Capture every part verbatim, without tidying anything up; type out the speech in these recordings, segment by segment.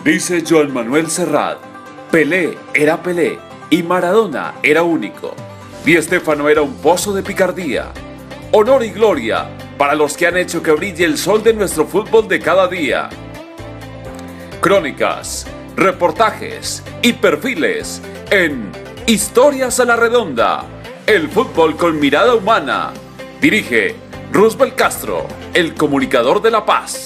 Dice Joan Manuel Serrat, Pelé era Pelé y Maradona era único. Di Stéfano era un pozo de picardía. Honor y gloria para los que han hecho que brille el sol de nuestro fútbol de cada día. Crónicas, reportajes y perfiles en Historias a la Redonda, el fútbol con mirada humana. Dirige Roosevelt Castro, el comunicador de La Paz.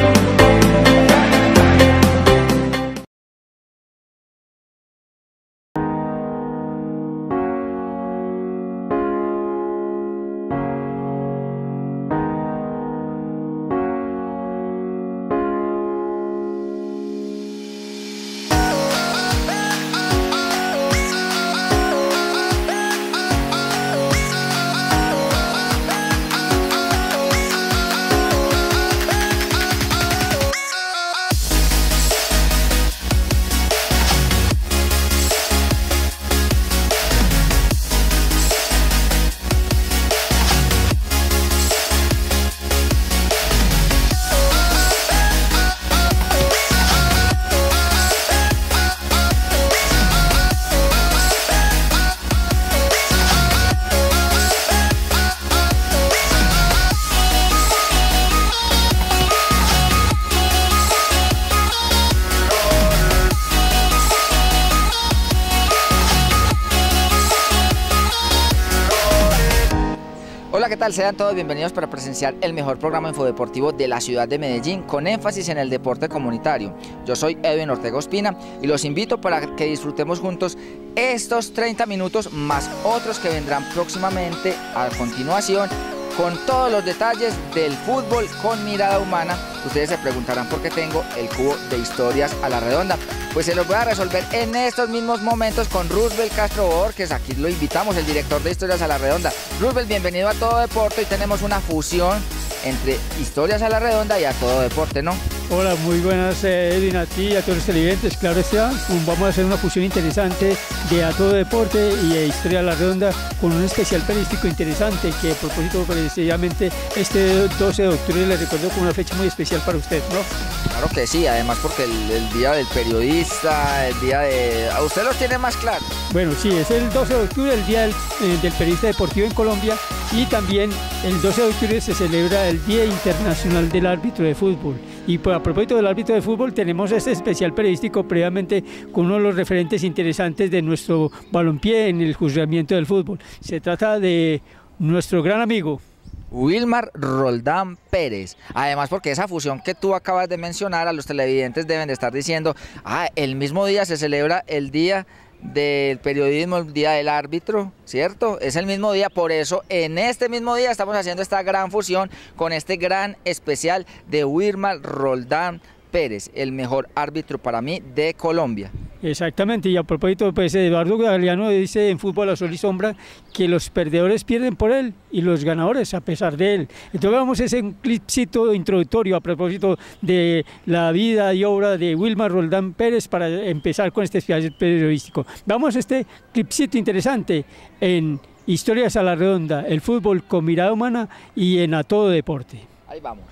Hola, ¿qué tal? Sean todos bienvenidos para presenciar el mejor programa infodeportivo de la ciudad de Medellín, con énfasis en el deporte comunitario. Yo soy Edwin Ortega Ospina y los invito para que disfrutemos juntos estos treinta minutos más otros que vendrán próximamente a continuación, con todos los detalles del fútbol con mirada humana. Ustedes se preguntarán por qué tengo el cubo de historias a la redonda. Pues se los voy a resolver en estos mismos momentos con Roosevelt Castro Borges. Aquí lo invitamos, el director de Historias a la Redonda. Roosevelt, bienvenido a Todo Deporte. Y tenemos una fusión entre Historias a la Redonda y A Todo Deporte, ¿no? Hola, muy buenas, Edwin, a ti y a todos los televidentes. Claro está, vamos a hacer una fusión interesante de A Todo Deporte y de Historia a la Redonda, con un especial periodístico interesante que, a propósito, precisamente este doce de octubre le recuerdo como una fecha muy especial para usted, ¿no? Claro que sí, además porque el, el día del periodista, el día de... ¿A usted los tiene más claro? Bueno, sí, es el doce de octubre, el día del, eh, del periodista deportivo en Colombia, y también el doce de octubre se celebra el Día Internacional del Árbitro de Fútbol. Y pues, a propósito del árbitro de fútbol, tenemos este especial periodístico previamente con uno de los referentes interesantes de nuestro balompié en el juzgamiento del fútbol. Se trata de nuestro gran amigo Wilmar Roldán Pérez. Además, porque esa fusión que tú acabas de mencionar, a los televidentes deben de estar diciendo, ah, el mismo día se celebra el Día del Periodismo, el Día del Árbitro, ¿cierto? Es el mismo día, por eso en este mismo día estamos haciendo esta gran fusión con este gran especial de Wilmar Roldán Pérez, el mejor árbitro para mí de Colombia. Exactamente, y a propósito, pues Eduardo Galeano dice en Fútbol a Sol y Sombra que los perdedores pierden por él y los ganadores a pesar de él. Entonces vamos a ese clipcito introductorio a propósito de la vida y obra de Wilmar Roldán Pérez para empezar con este especial periodístico. Vamos a este clipcito interesante en Historias a la Redonda, el fútbol con mirada humana y en A Todo Deporte. Ahí vamos.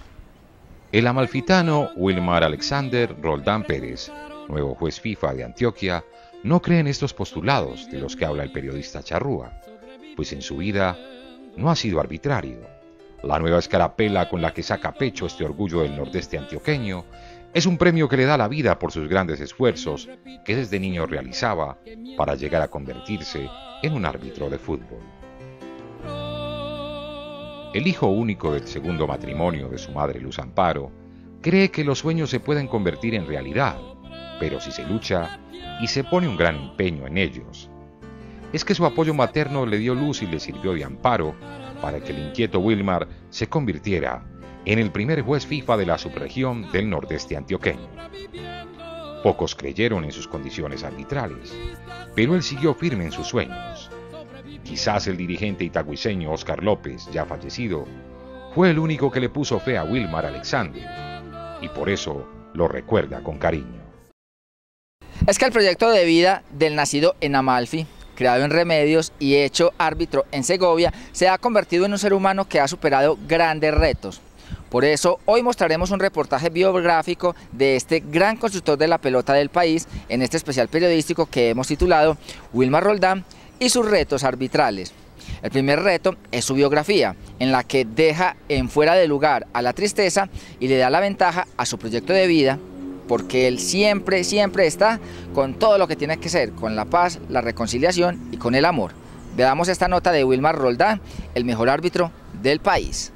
El amalfitano Wilmar Alexander Roldán Pérez, nuevo juez FIFA de Antioquia, no cree en estos postulados de los que habla el periodista Charrúa, pues en su vida no ha sido arbitrario. La nueva escarapela con la que saca pecho este orgullo del nordeste antioqueño es un premio que le da la vida por sus grandes esfuerzos que desde niño realizaba para llegar a convertirse en un árbitro de fútbol. El hijo único del segundo matrimonio de su madre Luz Amparo cree que los sueños se pueden convertir en realidad, pero si se lucha y se pone un gran empeño en ellos. Es que su apoyo materno le dio luz y le sirvió de amparo para que el inquieto Wilmar se convirtiera en el primer juez FIFA de la subregión del nordeste antioqueño. Pocos creyeron en sus condiciones arbitrales, pero él siguió firme en sus sueños. Quizás el dirigente itagüiseño Oscar López, ya fallecido, fue el único que le puso fe a Wilmar Alexander, y por eso lo recuerda con cariño. Es que el proyecto de vida del nacido en Amalfi, creado en Remedios y hecho árbitro en Segovia, se ha convertido en un ser humano que ha superado grandes retos. Por eso hoy mostraremos un reportaje biográfico de este gran constructor de la pelota del país en este especial periodístico que hemos titulado Wilmar Roldán y sus retos arbitrales. El primer reto es su biografía, en la que deja en fuera de lugar a la tristeza y le da la ventaja a su proyecto de vida, porque él siempre, siempre está con todo lo que tiene que ser, con la paz, la reconciliación y con el amor. Veamos esta nota de Wilmar Roldán, el mejor árbitro del país.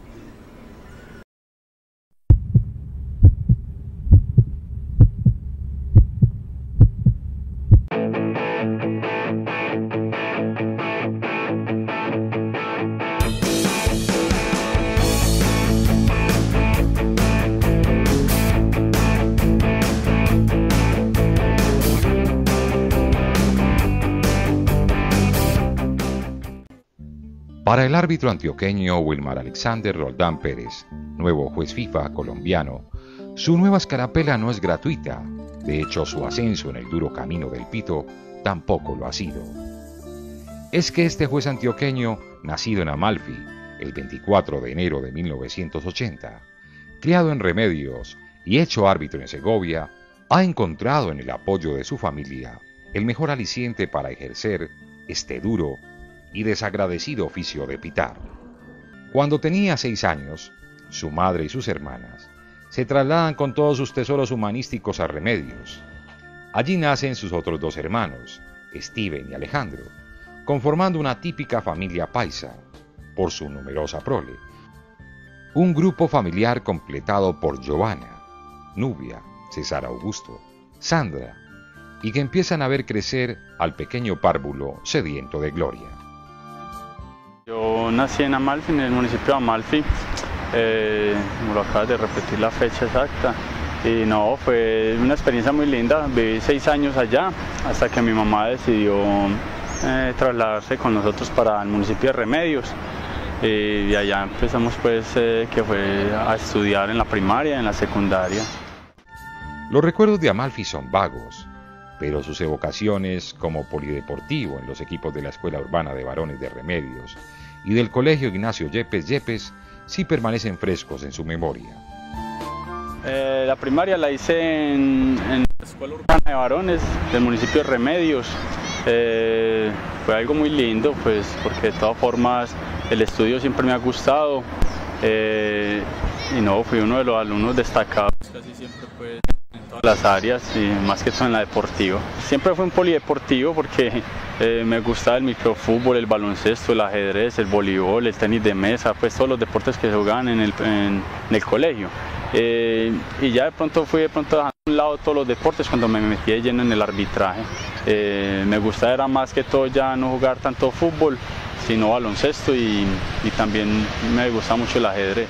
Para el árbitro antioqueño Wilmar Alexander Roldán Pérez, nuevo juez FIFA colombiano, su nueva escarapela no es gratuita. De hecho, su ascenso en el duro camino del pito tampoco lo ha sido. Es que este juez antioqueño, nacido en Amalfi el veinticuatro de enero de mil novecientos ochenta, criado en Remedios y hecho árbitro en Segovia, ha encontrado en el apoyo de su familia el mejor aliciente para ejercer este duro y desagradecido oficio de pitar. Cuando tenía seis años, su madre y sus hermanas se trasladan con todos sus tesoros humanísticos a Remedios. Allí nacen sus otros dos hermanos, Steven y Alejandro, conformando una típica familia paisa, por su numerosa prole. Un grupo familiar completado por Giovanna, Nubia, César Augusto, Sandra, y que empiezan a ver crecer al pequeño párvulo sediento de gloria. Yo nací en Amalfi, en el municipio de Amalfi, eh, como lo acabas de repetir la fecha exacta, y no, fue una experiencia muy linda. Viví seis años allá hasta que mi mamá decidió eh, trasladarse con nosotros para el municipio de Remedios, y de allá empezamos pues eh, que fue a estudiar en la primaria, en la secundaria. Los recuerdos de Amalfi son vagos, pero sus evocaciones como polideportivo en los equipos de la Escuela Urbana de Varones de Remedios y del Colegio Ignacio Yepes Yepes sí permanecen frescos en su memoria. Eh, la primaria la hice en, en la Escuela Urbana de Varones del municipio de Remedios. Eh, fue algo muy lindo, pues, porque de todas formas el estudio siempre me ha gustado, eh, y no, fui uno de los alumnos destacados casi siempre pues en todas las áreas y más que todo en la deportiva. Siempre fue un polideportivo porque eh, me gustaba el microfútbol, el baloncesto, el ajedrez, el voleibol, el tenis de mesa, pues todos los deportes que se jugaban en el, en, en el colegio. Eh, y ya de pronto fui de pronto dejando a un lado todos los deportes cuando me metí de lleno en el arbitraje. Eh, me gustaba era más que todo ya no jugar tanto fútbol, sino baloncesto, y, y también me gusta mucho el ajedrez.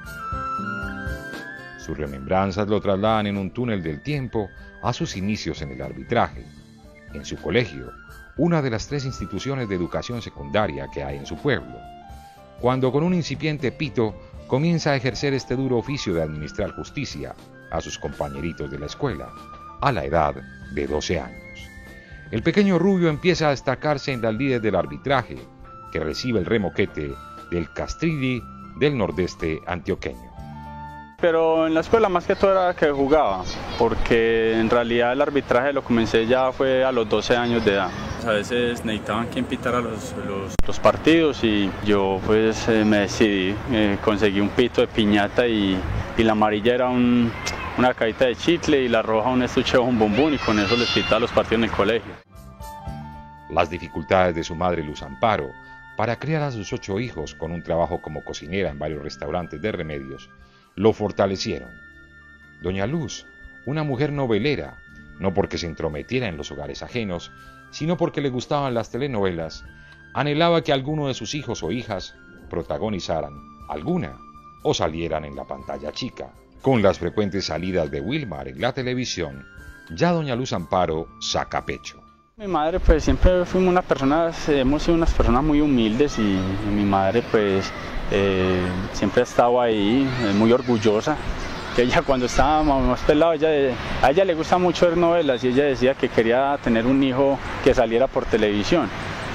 Sus remembranzas lo trasladan en un túnel del tiempo a sus inicios en el arbitraje, en su colegio, una de las tres instituciones de educación secundaria que hay en su pueblo, cuando con un incipiente pito comienza a ejercer este duro oficio de administrar justicia a sus compañeritos de la escuela, a la edad de doce años. El pequeño Rubio empieza a destacarse en las lides del arbitraje, que recibe el remoquete del Castrilli del nordeste antioqueño. Pero en la escuela más que todo era que jugaba, porque en realidad el arbitraje lo comencé ya fue a los doce años de edad. A veces necesitaban quien pitara los, los, los partidos y yo pues eh, me decidí, eh, conseguí un pito de piñata y, y la amarilla era un, una cajita de chicle y la roja un estuche de bombombón, y con eso les pitaba los partidos en el colegio. Las dificultades de su madre Luz Amparo para criar a sus ocho hijos con un trabajo como cocinera en varios restaurantes de Remedios lo fortalecieron. Doña Luz, una mujer novelera, no porque se entrometiera en los hogares ajenos, sino porque le gustaban las telenovelas, anhelaba que alguno de sus hijos o hijas protagonizaran alguna o salieran en la pantalla chica. Con las frecuentes salidas de Wilmar en la televisión, ya doña Luz Amparo saca pecho. Mi madre pues siempre fuimos unas personas, hemos sido unas personas muy humildes, y mi madre pues eh, siempre ha estado ahí, eh, muy orgullosa. Que ella cuando estaba más pelado, ella, a ella le gusta mucho ver novelas, y ella decía que quería tener un hijo que saliera por televisión.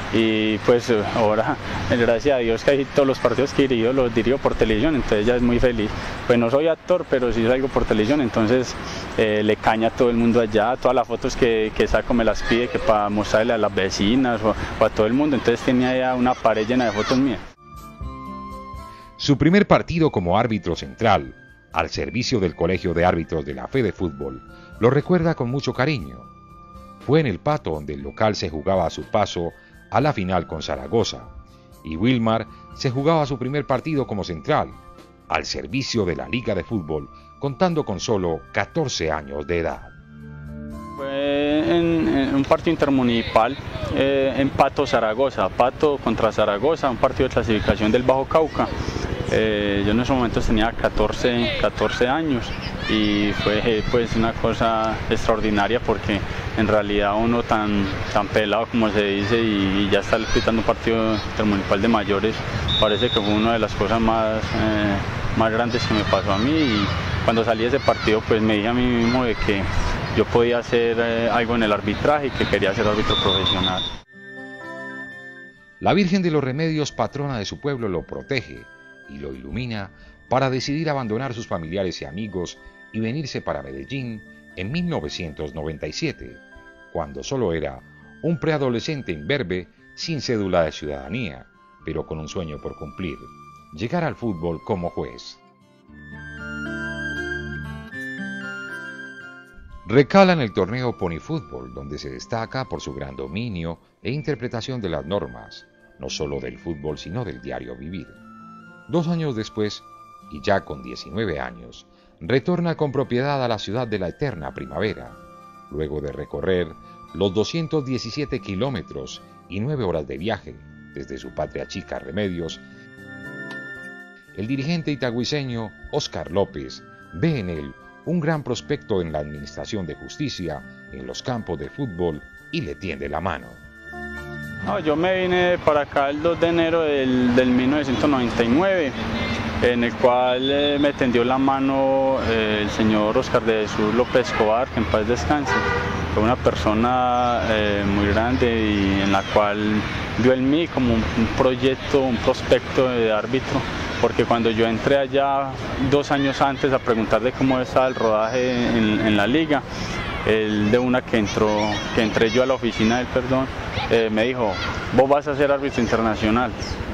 y pues ahora, gracias a Dios que hay todos los partidos que dirijo los dirijo por televisión, entonces ya es muy feliz. Pues no soy actor, pero sí salgo por televisión, entonces eh, le caña a todo el mundo allá, todas las fotos que, que saco me las pide que para mostrarle a las vecinas o, o a todo el mundo, entonces tenía ya una pared llena de fotos mías. Su primer partido como árbitro central, al servicio del Colegio de Árbitros de la Fede Fútbol, lo recuerda con mucho cariño. Fue en el Pato donde el local se jugaba a su paso a la final con Zaragoza, y Wilmar se jugaba su primer partido como central, al servicio de la Liga de Fútbol, contando con solo catorce años de edad. Fue en, en un partido intermunicipal eh, en Pato, Zaragoza, Pato contra Zaragoza, un partido de clasificación del Bajo Cauca. Eh, yo en esos momentos tenía catorce, catorce años y fue pues una cosa extraordinaria porque en realidad uno tan, tan pelado como se dice y, y ya está pitando un partido intermunicipal de mayores, parece que fue una de las cosas más, eh, más grandes que me pasó a mí, y cuando salí de ese partido pues me dije a mí mismo de que yo podía hacer eh, algo en el arbitraje y que quería ser árbitro profesional. La Virgen de los Remedios, patrona de su pueblo, lo protege y lo ilumina para decidir abandonar sus familiares y amigos y venirse para Medellín en mil novecientos noventa y siete, cuando solo era un preadolescente imberbe sin cédula de ciudadanía, pero con un sueño por cumplir: llegar al fútbol como juez. Recala en el torneo Pony Fútbol, donde se destaca por su gran dominio e interpretación de las normas, no solo del fútbol sino del diario vivir. Dos años después, y ya con diecinueve años, retorna con propiedad a la ciudad de la eterna primavera, luego de recorrer los doscientos diecisiete kilómetros y nueve horas de viaje desde su patria chica Remedios. El dirigente itagüiseño Óscar López ve en él un gran prospecto en la administración de justicia, en los campos de fútbol, y le tiende la mano. No, yo me vine para acá el dos de enero del, del mil novecientos noventa y nueve, en el cual eh, me tendió la mano eh, el señor Óscar de Jesús López Escobar, que en paz descanse. Fue una persona eh, muy grande y en la cual vio en mí como un, un proyecto, un prospecto de árbitro, porque cuando yo entré allá dos años antes a preguntar de cómo estaba el rodaje en, en la liga, él de una que entró, que entré yo a la oficina del perdón, eh, me dijo: vos vas a ser árbitro internacional.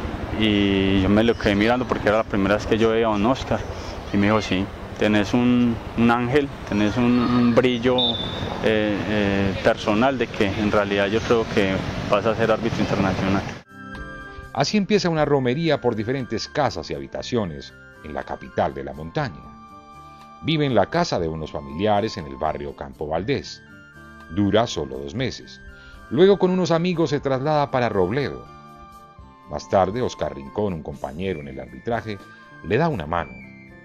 Y yo me lo quedé mirando porque era la primera vez que yo veía a un Óscar, y me dijo: sí, tenés un, un ángel, tenés un, un brillo eh, eh, personal de que en realidad yo creo que vas a ser árbitro internacional. Así empieza una romería por diferentes casas y habitaciones en la capital de la montaña. Vive en la casa de unos familiares en el barrio Campo Valdés. Dura solo dos meses. Luego con unos amigos se traslada para Robledo. Más tarde, Óscar Rincón, un compañero en el arbitraje, le da una mano.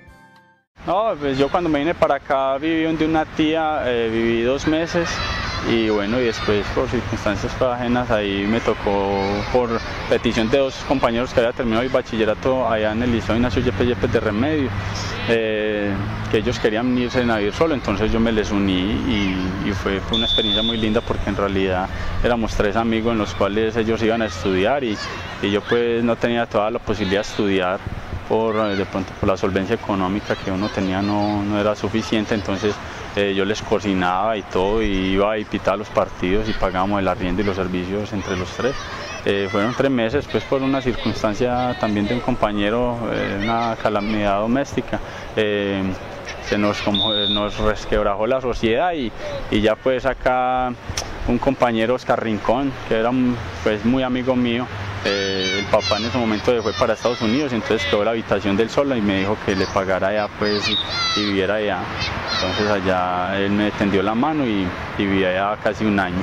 No, pues yo cuando me vine para acá viví donde una tía, eh, viví dos meses. Y bueno, y después por circunstancias ajenas ahí me tocó, por petición de dos compañeros que había terminado el bachillerato allá en el Liceo Ignacio Yepes Yepes de Remedios, eh, que ellos querían irse a vivir solo, entonces yo me les uní y, y fue, fue una experiencia muy linda porque en realidad éramos tres amigos en los cuales ellos iban a estudiar y, y yo pues no tenía toda la posibilidad de estudiar. Por, de pronto por la solvencia económica que uno tenía no, no era suficiente, entonces eh, yo les cocinaba y todo, y iba y pitaba los partidos y pagábamos el arriendo y los servicios entre los tres. Eh, fueron tres meses, pues por una circunstancia también de un compañero, eh, una calamidad doméstica, eh, se nos, como, nos resquebrajó la sociedad y, y ya pues acá un compañero, Óscar Rincón, que era pues muy amigo mío, Eh, el papá en ese momento fue para Estados Unidos, entonces quedó la habitación del solo y me dijo que le pagara allá pues y, y viviera allá. Entonces allá él me tendió la mano y, y viví allá casi un año.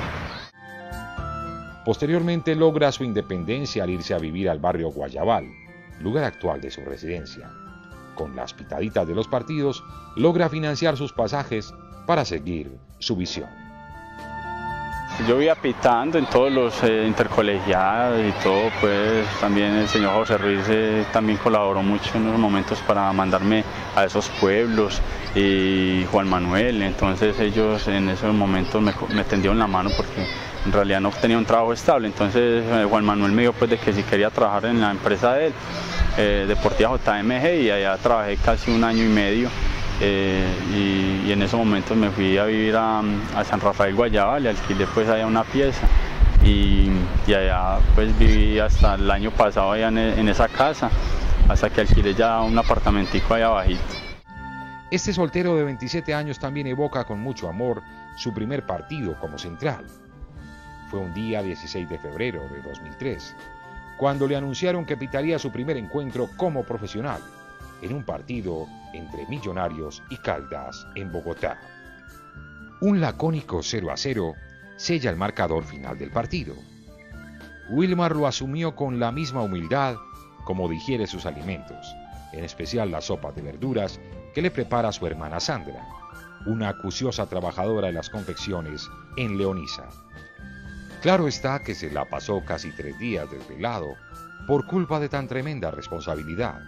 Posteriormente logra su independencia al irse a vivir al barrio Guayabal, lugar actual de su residencia. Con las pitaditas de los partidos logra financiar sus pasajes para seguir su visión. Yo iba pitando en todos los eh, intercolegiados y todo, pues también el señor José Ruiz eh, también colaboró mucho en los momentos para mandarme a esos pueblos, y Juan Manuel, entonces ellos en esos momentos me, me tendieron la mano porque en realidad no tenía un trabajo estable, entonces eh, Juan Manuel me dijo pues de que si quería trabajar en la empresa de él, eh, Deportiva J M G, y allá trabajé casi un año y medio. Eh, y, y en esos momentos me fui a vivir a, a San Rafael Guayaba, le alquilé pues allá una pieza y, y allá pues viví hasta el año pasado allá en, en esa casa, hasta que alquilé ya un apartamentico allá abajito. Este soltero de veintisiete años también evoca con mucho amor su primer partido como central. Fue un día dieciséis de febrero de dos mil tres, cuando le anunciaron que pitaría su primer encuentro como profesional en un partido entre Millonarios y Caldas en Bogotá. Un lacónico cero a cero sella el marcador final del partido. Wilmar lo asumió con la misma humildad como digiere sus alimentos, en especial las sopas de verduras que le prepara su hermana Sandra, una acuciosa trabajadora de las confecciones en Leonisa. Claro está que se la pasó casi tres días desvelado por culpa de tan tremenda responsabilidad.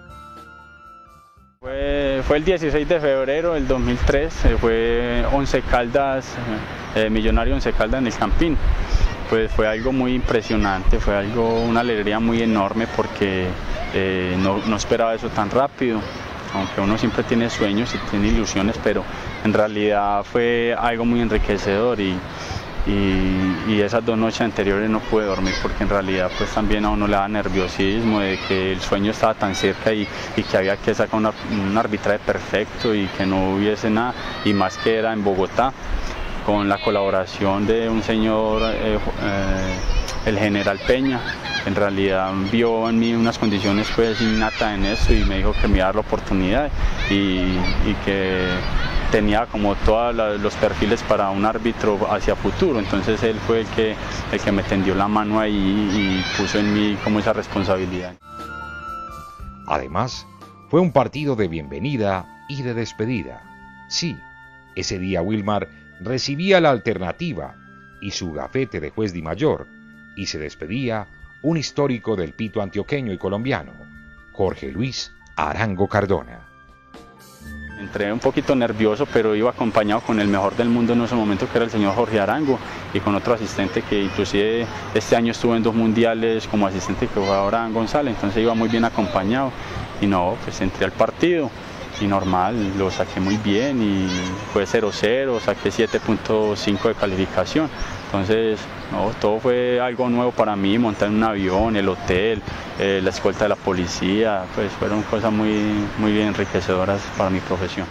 Fue, fue el dieciséis de febrero del dos mil tres, eh, fue Once Caldas, eh, Millonario Once Caldas en el Campín. Pues fue algo muy impresionante, fue algo, una alegría muy enorme porque eh, no, no esperaba eso tan rápido, aunque uno siempre tiene sueños y tiene ilusiones, pero en realidad fue algo muy enriquecedor y, y, y esas dos noches anteriores no pude dormir porque en realidad pues también a uno le da nerviosismo de que el sueño estaba tan cerca y, y que había que sacar una, un arbitraje perfecto y que no hubiese nada, y más que era en Bogotá, con la colaboración de un señor, eh, eh, el general Peña, que en realidad vio en mí unas condiciones pues innatas en eso y me dijo que me iba a dar la oportunidad y, y que tenía como todos los perfiles para un árbitro hacia futuro. Entonces él fue el que, el que me tendió la mano ahí y puso en mí como esa responsabilidad. Además, fue un partido de bienvenida y de despedida. Sí, ese día Wilmar recibía la alternativa y su gafete de juez de mayor, y se despedía un histórico del pito antioqueño y colombiano, Jorge Luis Arango Cardona. Entré un poquito nervioso, pero iba acompañado con el mejor del mundo en ese momento, que era el señor Jorge Arango, y con otro asistente que inclusive este año estuvo en dos mundiales como asistente, que fue Abraham González, entonces iba muy bien acompañado, y no, pues entré al partido. Y normal, lo saqué muy bien y fue cero cero, saqué siete punto cinco de calificación. Entonces, no, todo fue algo nuevo para mí, montar en un avión, el hotel, eh, la escolta de la policía, pues fueron cosas muy, muy bien enriquecedoras para mi profesión.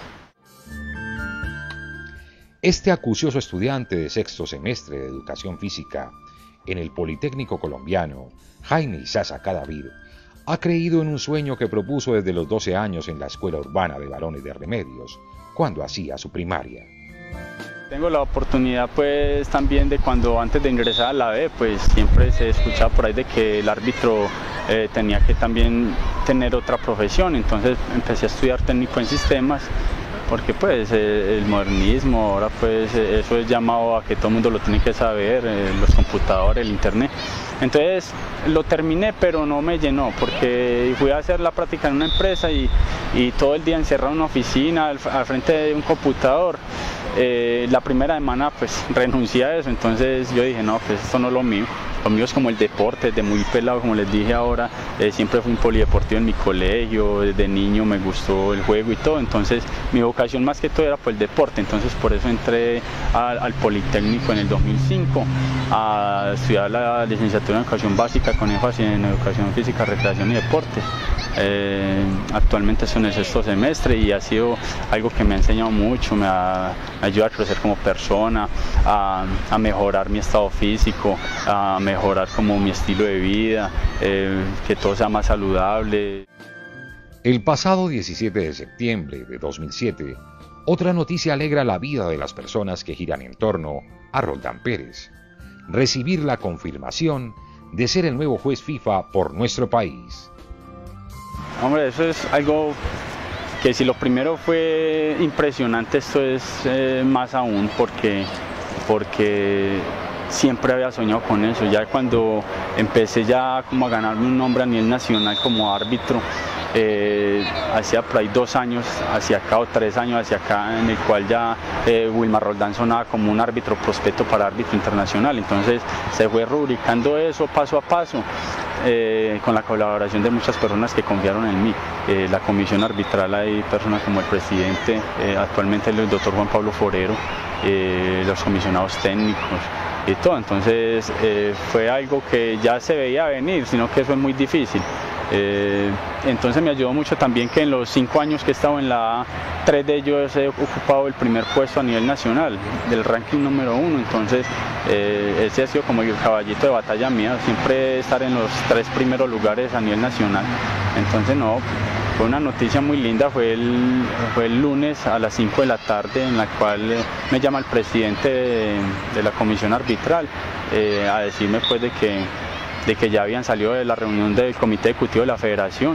Este acucioso estudiante de sexto semestre de Educación Física en el Politécnico Colombiano, Jaime Isaza Cadavid, ha creído en un sueño que propuso desde los doce años en la Escuela Urbana de Varones de Remedios, cuando hacía su primaria. Tengo la oportunidad pues también de cuando antes de ingresar a la B, pues siempre se escuchaba por ahí de que el árbitro eh, tenía que también tener otra profesión, entonces empecé a estudiar técnico en sistemas, porque pues eh, el modernismo, ahora pues eh, eso es llamado a que todo el mundo lo tiene que saber, eh, los computadores, el internet. Entonces lo terminé, pero no me llenó, porque fui a hacer la práctica en una empresa y, y todo el día encerrado en una oficina, al, al frente de un computador. Eh, la primera semana pues renuncié a eso, entonces yo dije no, pues esto no es lo mío. Lo mío es como el deporte, desde muy pelado, como les dije ahora, eh, siempre fui un polideportivo en mi colegio, desde niño me gustó el juego y todo, entonces mi vocación más que todo era por el deporte, entonces por eso entré al, al Politécnico en el dos mil cinco a estudiar la licenciatura en Educación Básica con énfasis en Educación Física, Recreación y Deportes. Eh, actualmente estoy en el sexto semestre y ha sido algo que me ha enseñado mucho, me ha, me ayuda a crecer como persona, a, a mejorar mi estado físico, a mejorar como mi estilo de vida, eh, que todo sea más saludable. El pasado diecisiete de septiembre de dos mil siete, otra noticia alegra la vida de las personas que giran en torno a Roldán Pérez: recibir la confirmación de ser el nuevo juez FIFA por nuestro país. Hombre, eso es algo que si lo primero fue impresionante, esto es eh, más aún porque, porque siempre había soñado con eso. Ya cuando empecé ya como a ganarme un nombre a nivel nacional como árbitro, eh, hacía por ahí dos años hacia acá o tres años hacia acá, en el cual ya eh, Wilmar Roldán sonaba como un árbitro prospecto para árbitro internacional. Entonces se fue rubricando eso paso a paso, eh, con la colaboración de muchas personas que confiaron en mí. Eh, la comisión arbitral, hay personas como el presidente, eh, actualmente el doctor Juan Pablo Forero, eh, los comisionados técnicos y todo. Entonces eh, fue algo que ya se veía venir, sino que eso es muy difícil. Eh, entonces me ayudó mucho también que en los cinco años que he estado en la A, tres de ellos he ocupado el primer puesto a nivel nacional, del ranking número uno. Entonces eh, ese ha sido como el caballito de batalla mía, siempre estar en los tres primeros lugares a nivel nacional. Entonces no, fue una noticia muy linda, fue el, fue el lunes a las cinco de la tarde, en la cual me llama el presidente de, de la comisión arbitral eh, a decirme pues de que de que ya habían salido de la reunión del comité ejecutivo de la federación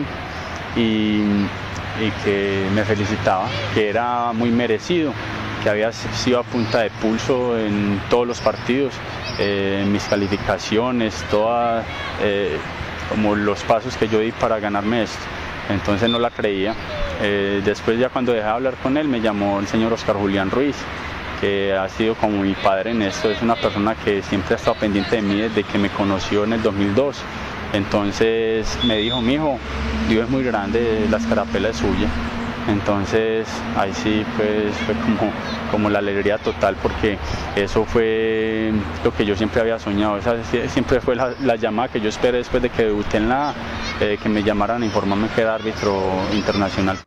y, y que me felicitaba, que era muy merecido, que había sido a punta de pulso en todos los partidos, eh, en mis calificaciones, todas, eh, como los pasos que yo di para ganarme esto. Entonces no la creía. Eh, después ya cuando dejé de hablar con él me llamó el señor Oscar Julián Ruiz, que ha sido como mi padre en esto. Es una persona que siempre ha estado pendiente de mí desde que me conoció en el dos mil dos. Entonces me dijo, mijo, Dios es muy grande, la escarapela es suya. Entonces ahí sí pues fue como, como la alegría total, porque eso fue lo que yo siempre había soñado. Esa siempre fue la, la llamada que yo esperé después de que debuté en la A, eh, que me llamaran a informarme que era árbitro internacional.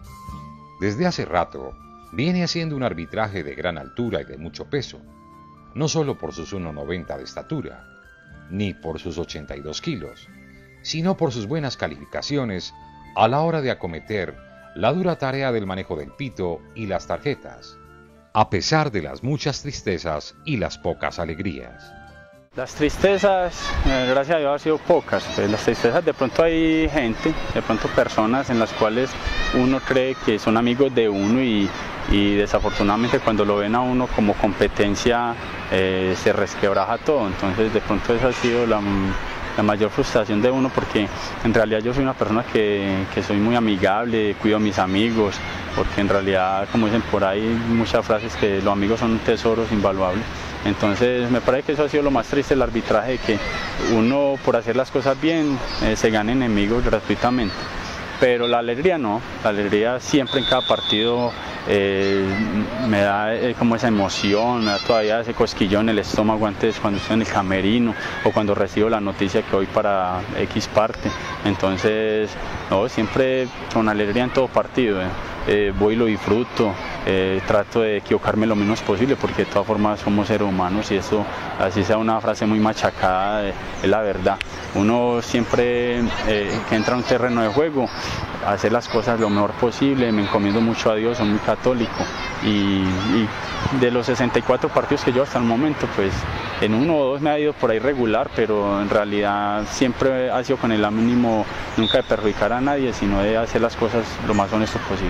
Desde hace rato viene haciendo un arbitraje de gran altura y de mucho peso, no solo por sus uno noventa de estatura, ni por sus ochenta y dos kilos, sino por sus buenas calificaciones a la hora de acometer la dura tarea del manejo del pito y las tarjetas, a pesar de las muchas tristezas y las pocas alegrías. Las tristezas, eh, gracias a Dios, han sido pocas. Pues las tristezas, de pronto hay gente, de pronto personas en las cuales uno cree que son amigos de uno y, y desafortunadamente cuando lo ven a uno como competencia eh, se resquebraja todo. Entonces de pronto esa ha sido la, la mayor frustración de uno, porque en realidad yo soy una persona que, que soy muy amigable, cuido a mis amigos, porque en realidad, como dicen por ahí, muchas frases que los amigos son tesoros invaluables. Entonces me parece que eso ha sido lo más triste del arbitraje, de que uno por hacer las cosas bien eh, se gana enemigos gratuitamente. Pero la alegría no, la alegría siempre en cada partido eh, me da eh, como esa emoción, me da todavía ese cosquillón en el estómago antes cuando estoy en el camerino o cuando recibo la noticia que voy para X parte. Entonces, no, siempre con alegría en todo partido. Eh. Eh, voy y lo disfruto, eh, trato de equivocarme lo menos posible, porque de todas formas somos seres humanos y eso, así sea una frase muy machacada, eh, es la verdad. Uno siempre eh, que entra a un terreno de juego, hacer las cosas lo mejor posible, me encomiendo mucho a Dios, soy muy católico y, y de los sesenta y cuatro partidos que yo hasta el momento, pues en uno o dos me ha ido por ahí regular, pero en realidad siempre ha sido con el ánimo nunca de perjudicar a nadie, sino de hacer las cosas lo más honesto posible.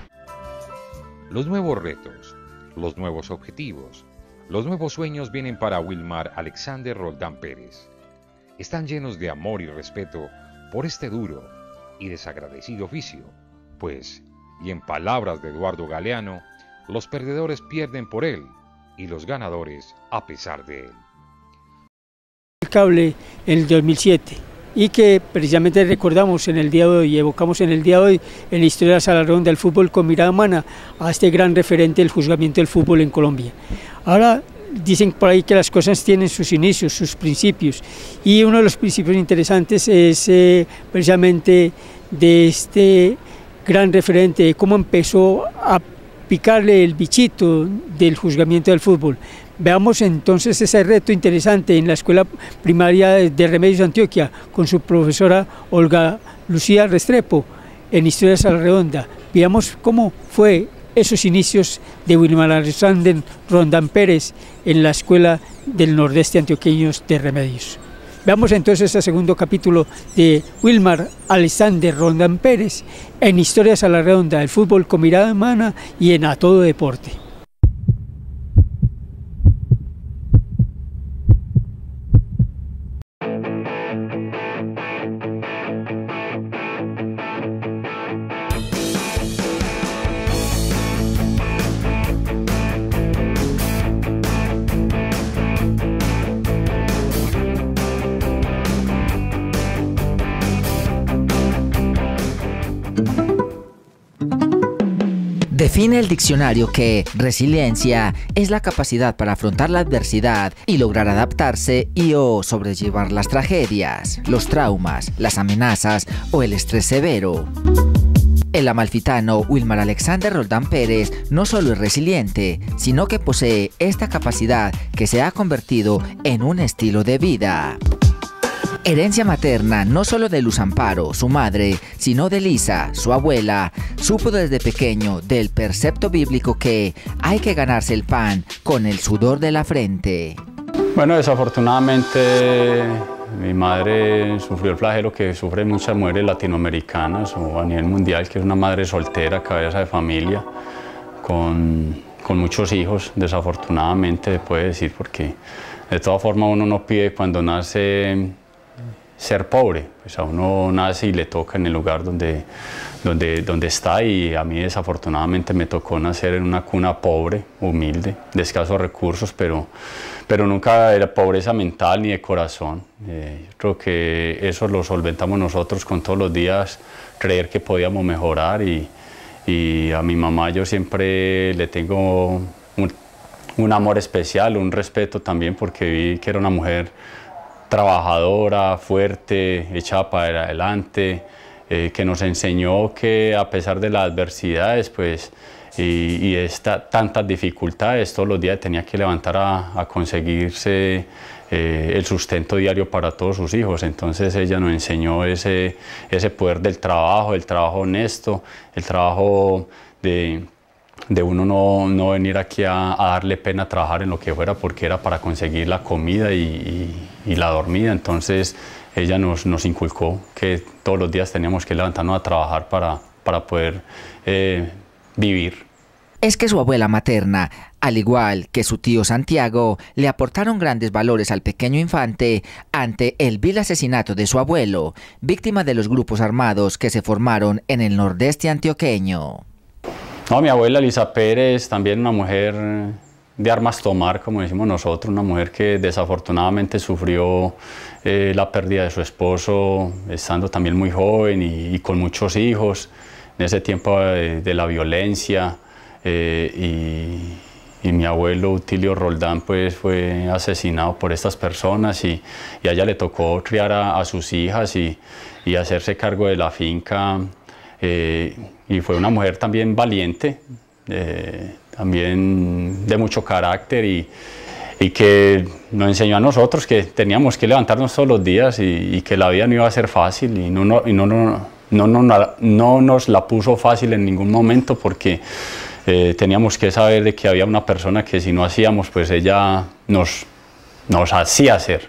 Los nuevos retos, los nuevos objetivos, los nuevos sueños vienen para Wilmar Alexander Roldán Pérez. Están llenos de amor y respeto por este duro y desagradecido oficio, pues, y en palabras de Eduardo Galeano, los perdedores pierden por él y los ganadores a pesar de él. El cable en el dos mil siete, y que precisamente recordamos en el día de hoy, evocamos en el día de hoy en la historia de la Sala Redonda del fútbol con mirada humana a este gran referente del juzgamiento del fútbol en Colombia. Ahora dicen por ahí que las cosas tienen sus inicios, sus principios, y uno de los principios interesantes es eh, precisamente de este gran referente, de cómo empezó a picarle el bichito del juzgamiento del fútbol. Veamos entonces ese reto interesante en la Escuela Primaria de Remedios Antioquia con su profesora Olga Lucía Restrepo en Historia de Sala Redonda. Veamos cómo fue esos inicios de Wilmar Alexander Roldán Pérez en la Escuela del Nordeste Antioqueños de Remedios. Veamos entonces este segundo capítulo de Wilmar Alexander Roldán Pérez en Historia de Sala Redonda, el fútbol con mirada humana y en A Todo Deporte. Define el diccionario que resiliencia es la capacidad para afrontar la adversidad y lograr adaptarse y o sobrellevar las tragedias, los traumas, las amenazas o el estrés severo. El amalfitano Wilmar Alexander Roldán Pérez no solo es resiliente, sino que posee esta capacidad que se ha convertido en un estilo de vida. Herencia materna no solo de Luz Amparo, su madre, sino de Lisa, su abuela, supo desde pequeño del precepto bíblico que hay que ganarse el pan con el sudor de la frente. Bueno, desafortunadamente mi madre sufrió el flagelo que sufren muchas mujeres latinoamericanas o a nivel mundial, que es una madre soltera, cabeza de familia, con, con muchos hijos, desafortunadamente se puede decir, porque de todas formas uno no pide cuando nace ser pobre, pues a uno nace y le toca en el lugar donde, donde, donde está, y a mí desafortunadamente me tocó nacer en una cuna pobre, humilde, de escasos recursos, pero, pero nunca era pobreza mental ni de corazón. Eh, yo creo que eso lo solventamos nosotros con todos los días, creer que podíamos mejorar, y, y a mi mamá yo siempre le tengo un, un amor especial, un respeto también, porque vi que era una mujer trabajadora, fuerte, echada para adelante, eh, que nos enseñó que a pesar de las adversidades pues, y, y esta, tantas dificultades, todos los días tenía que levantar a, a conseguirse eh, el sustento diario para todos sus hijos. Entonces ella nos enseñó ese, ese poder del trabajo, el trabajo honesto, el trabajo de... de uno no, no venir aquí a, a darle pena trabajar en lo que fuera, porque era para conseguir la comida y, y, y la dormida. Entonces ella nos, nos inculcó que todos los días teníamos que levantarnos a trabajar para, para poder eh, vivir. Es que su abuela materna, al igual que su tío Santiago, le aportaron grandes valores al pequeño infante ante el vil asesinato de su abuelo, víctima de los grupos armados que se formaron en el nordeste antioqueño. No, mi abuela Lisa Pérez, también una mujer de armas tomar, como decimos nosotros, una mujer que desafortunadamente sufrió eh, la pérdida de su esposo, estando también muy joven y, y con muchos hijos, en ese tiempo de, de la violencia, eh, y, y mi abuelo Utilio Roldán pues, fue asesinado por estas personas, y, y a ella le tocó criar a, a sus hijas y, y hacerse cargo de la finca. Eh, y fue una mujer también valiente, eh, también de mucho carácter, y, y que nos enseñó a nosotros que teníamos que levantarnos todos los días y, y que la vida no iba a ser fácil, y no, no, y no, no, no, no, no nos la puso fácil en ningún momento, porque eh, teníamos que saber de que había una persona que si no hacíamos, pues ella nos, nos hacía hacer.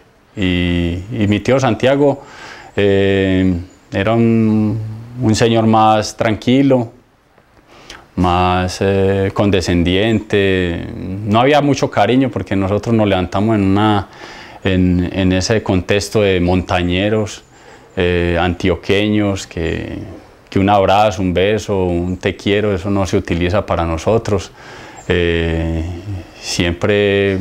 Y, y mi tío Santiago eh, era un... un señor más tranquilo, más eh, condescendiente. No había mucho cariño porque nosotros nos levantamos en, una, en, en ese contexto de montañeros, eh, antioqueños, que, que un abrazo, un beso, un te quiero, eso no se utiliza para nosotros. Eh, siempre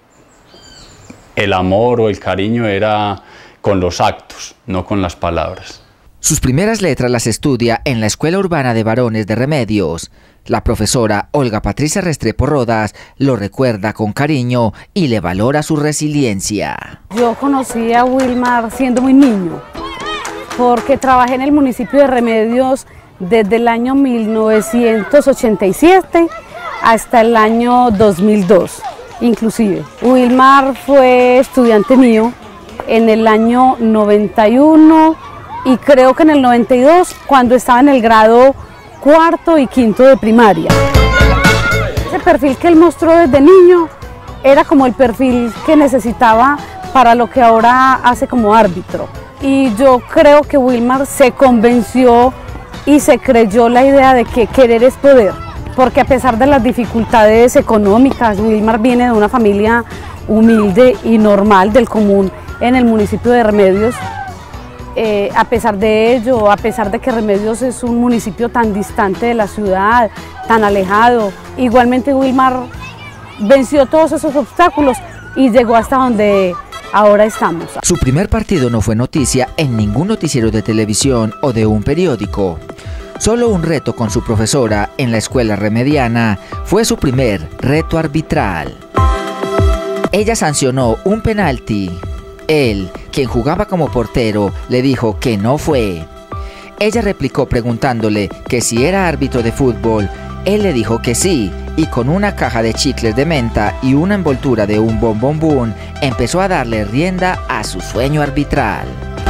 el amor o el cariño era con los actos, no con las palabras. Sus primeras letras las estudia en la Escuela Urbana de Varones de Remedios. La profesora Olga Patricia Restrepo Rodas lo recuerda con cariño y le valora su resiliencia. Yo conocí a Wilmar siendo muy niño, porque trabajé en el municipio de Remedios desde el año mil novecientos ochenta y siete hasta el año dos mil dos, inclusive. Wilmar fue estudiante mío en el año noventa y uno, y creo que en el noventa y dos, cuando estaba en el grado cuarto y quinto de primaria. Ese perfil que él mostró desde niño era como el perfil que necesitaba para lo que ahora hace como árbitro. Y yo creo que Wilmar se convenció y se creyó la idea de que querer es poder, porque a pesar de las dificultades económicas, Wilmar viene de una familia humilde y normal del común en el municipio de Remedios. Eh, a pesar de ello, a pesar de que Remedios es un municipio tan distante de la ciudad, tan alejado, igualmente Wilmar venció todos esos obstáculos y llegó hasta donde ahora estamos. Su primer partido no fue noticia en ningún noticiero de televisión o de un periódico. solo un reto con su profesora en la escuela remediana fue su primer reto arbitral. Ella sancionó un penalti. Él, quien jugaba como portero, le dijo que no fue. Ella replicó preguntándole que si era árbitro de fútbol. Él le dijo que sí, y con una caja de chicles de menta y una envoltura de un bombombún, empezó a darle rienda a su sueño arbitral.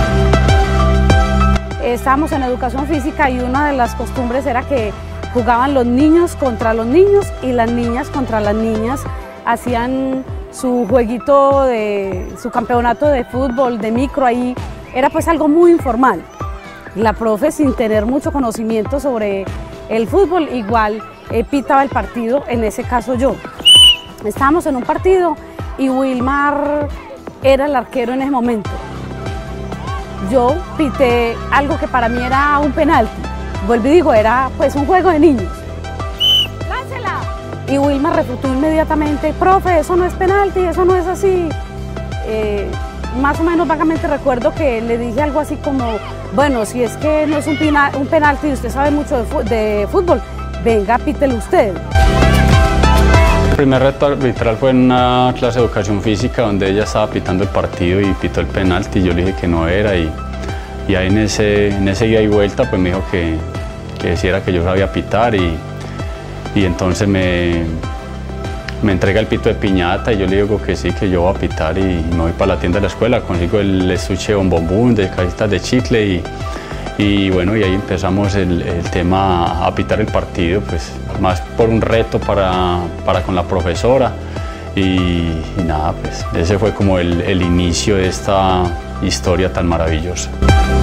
Estábamos en educación física y una de las costumbres era que jugaban los niños contra los niños y las niñas contra las niñas. Hacían su jueguito, de su campeonato de fútbol, de micro ahí. Era pues algo muy informal. La profe, sin tener mucho conocimiento sobre el fútbol, igual eh, pitaba el partido, en ese caso yo. Estábamos en un partido y Wilmar era el arquero en ese momento. Yo pité algo que para mí era un penalti. Vuelvo y digo, era pues un juego de niños. ¡Láncela! Y Wilmar refutó inmediatamente, profe, eso no es penalti, eso no es así. Eh, más o menos vagamente recuerdo que le dije algo así como, bueno, si es que no es un, pina, un penalti y usted sabe mucho de, de fútbol, venga, pítelo usted. El primer reto arbitral fue en una clase de educación física donde ella estaba pitando el partido y pitó el penalti y yo le dije que no era y, y ahí en ese, en ese ida y vuelta pues me dijo que, que deciera que yo sabía pitar y, y entonces me, me entrega el pito de piñata y yo le digo que sí, que yo voy a pitar y me voy para la tienda de la escuela, consigo el estuche bombombún de cajitas de chicle y, y bueno, y ahí empezamos el, el tema a pitar el partido, pues más por un reto para, para con la profesora y, y nada, pues ese fue como el, el inicio de esta historia tan maravillosa.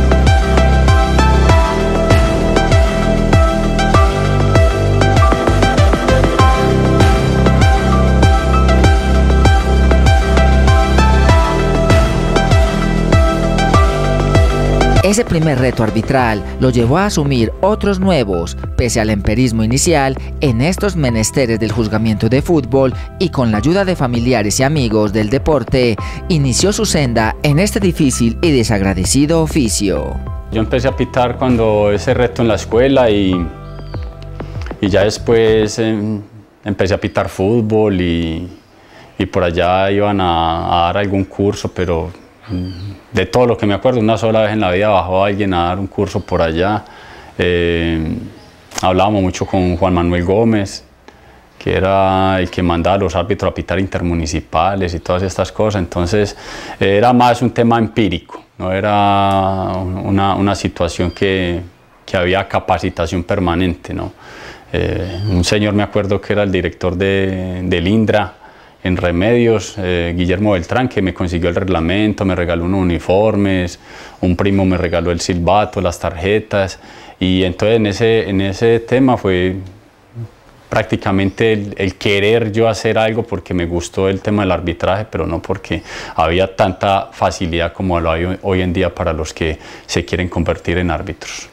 Ese primer reto arbitral lo llevó a asumir otros nuevos, pese al empirismo inicial, en estos menesteres del juzgamiento de fútbol y con la ayuda de familiares y amigos del deporte, inició su senda en este difícil y desagradecido oficio. Yo empecé a pitar cuando ese reto en la escuela y, y ya después eh, empecé a pitar fútbol y, y por allá iban a, a dar algún curso, pero de todo lo que me acuerdo, una sola vez en la vida bajó alguien a dar un curso por allá. Eh, hablábamos mucho con Juan Manuel Gómez, que era el que mandaba a los árbitros a pitar intermunicipales y todas estas cosas. Entonces eh, era más un tema empírico, no era una, una situación que, que había capacitación permanente, ¿no? Eh, un señor, me acuerdo que era el director de, del INDRA, en Remedios, eh, Guillermo Beltrán, que me consiguió el reglamento, me regaló unos uniformes, un primo me regaló el silbato, las tarjetas, y entonces en ese, en ese tema fue prácticamente el, el querer yo hacer algo porque me gustó el tema del arbitraje, pero no porque había tanta facilidad como lo hay hoy en día para los que se quieren convertir en árbitros.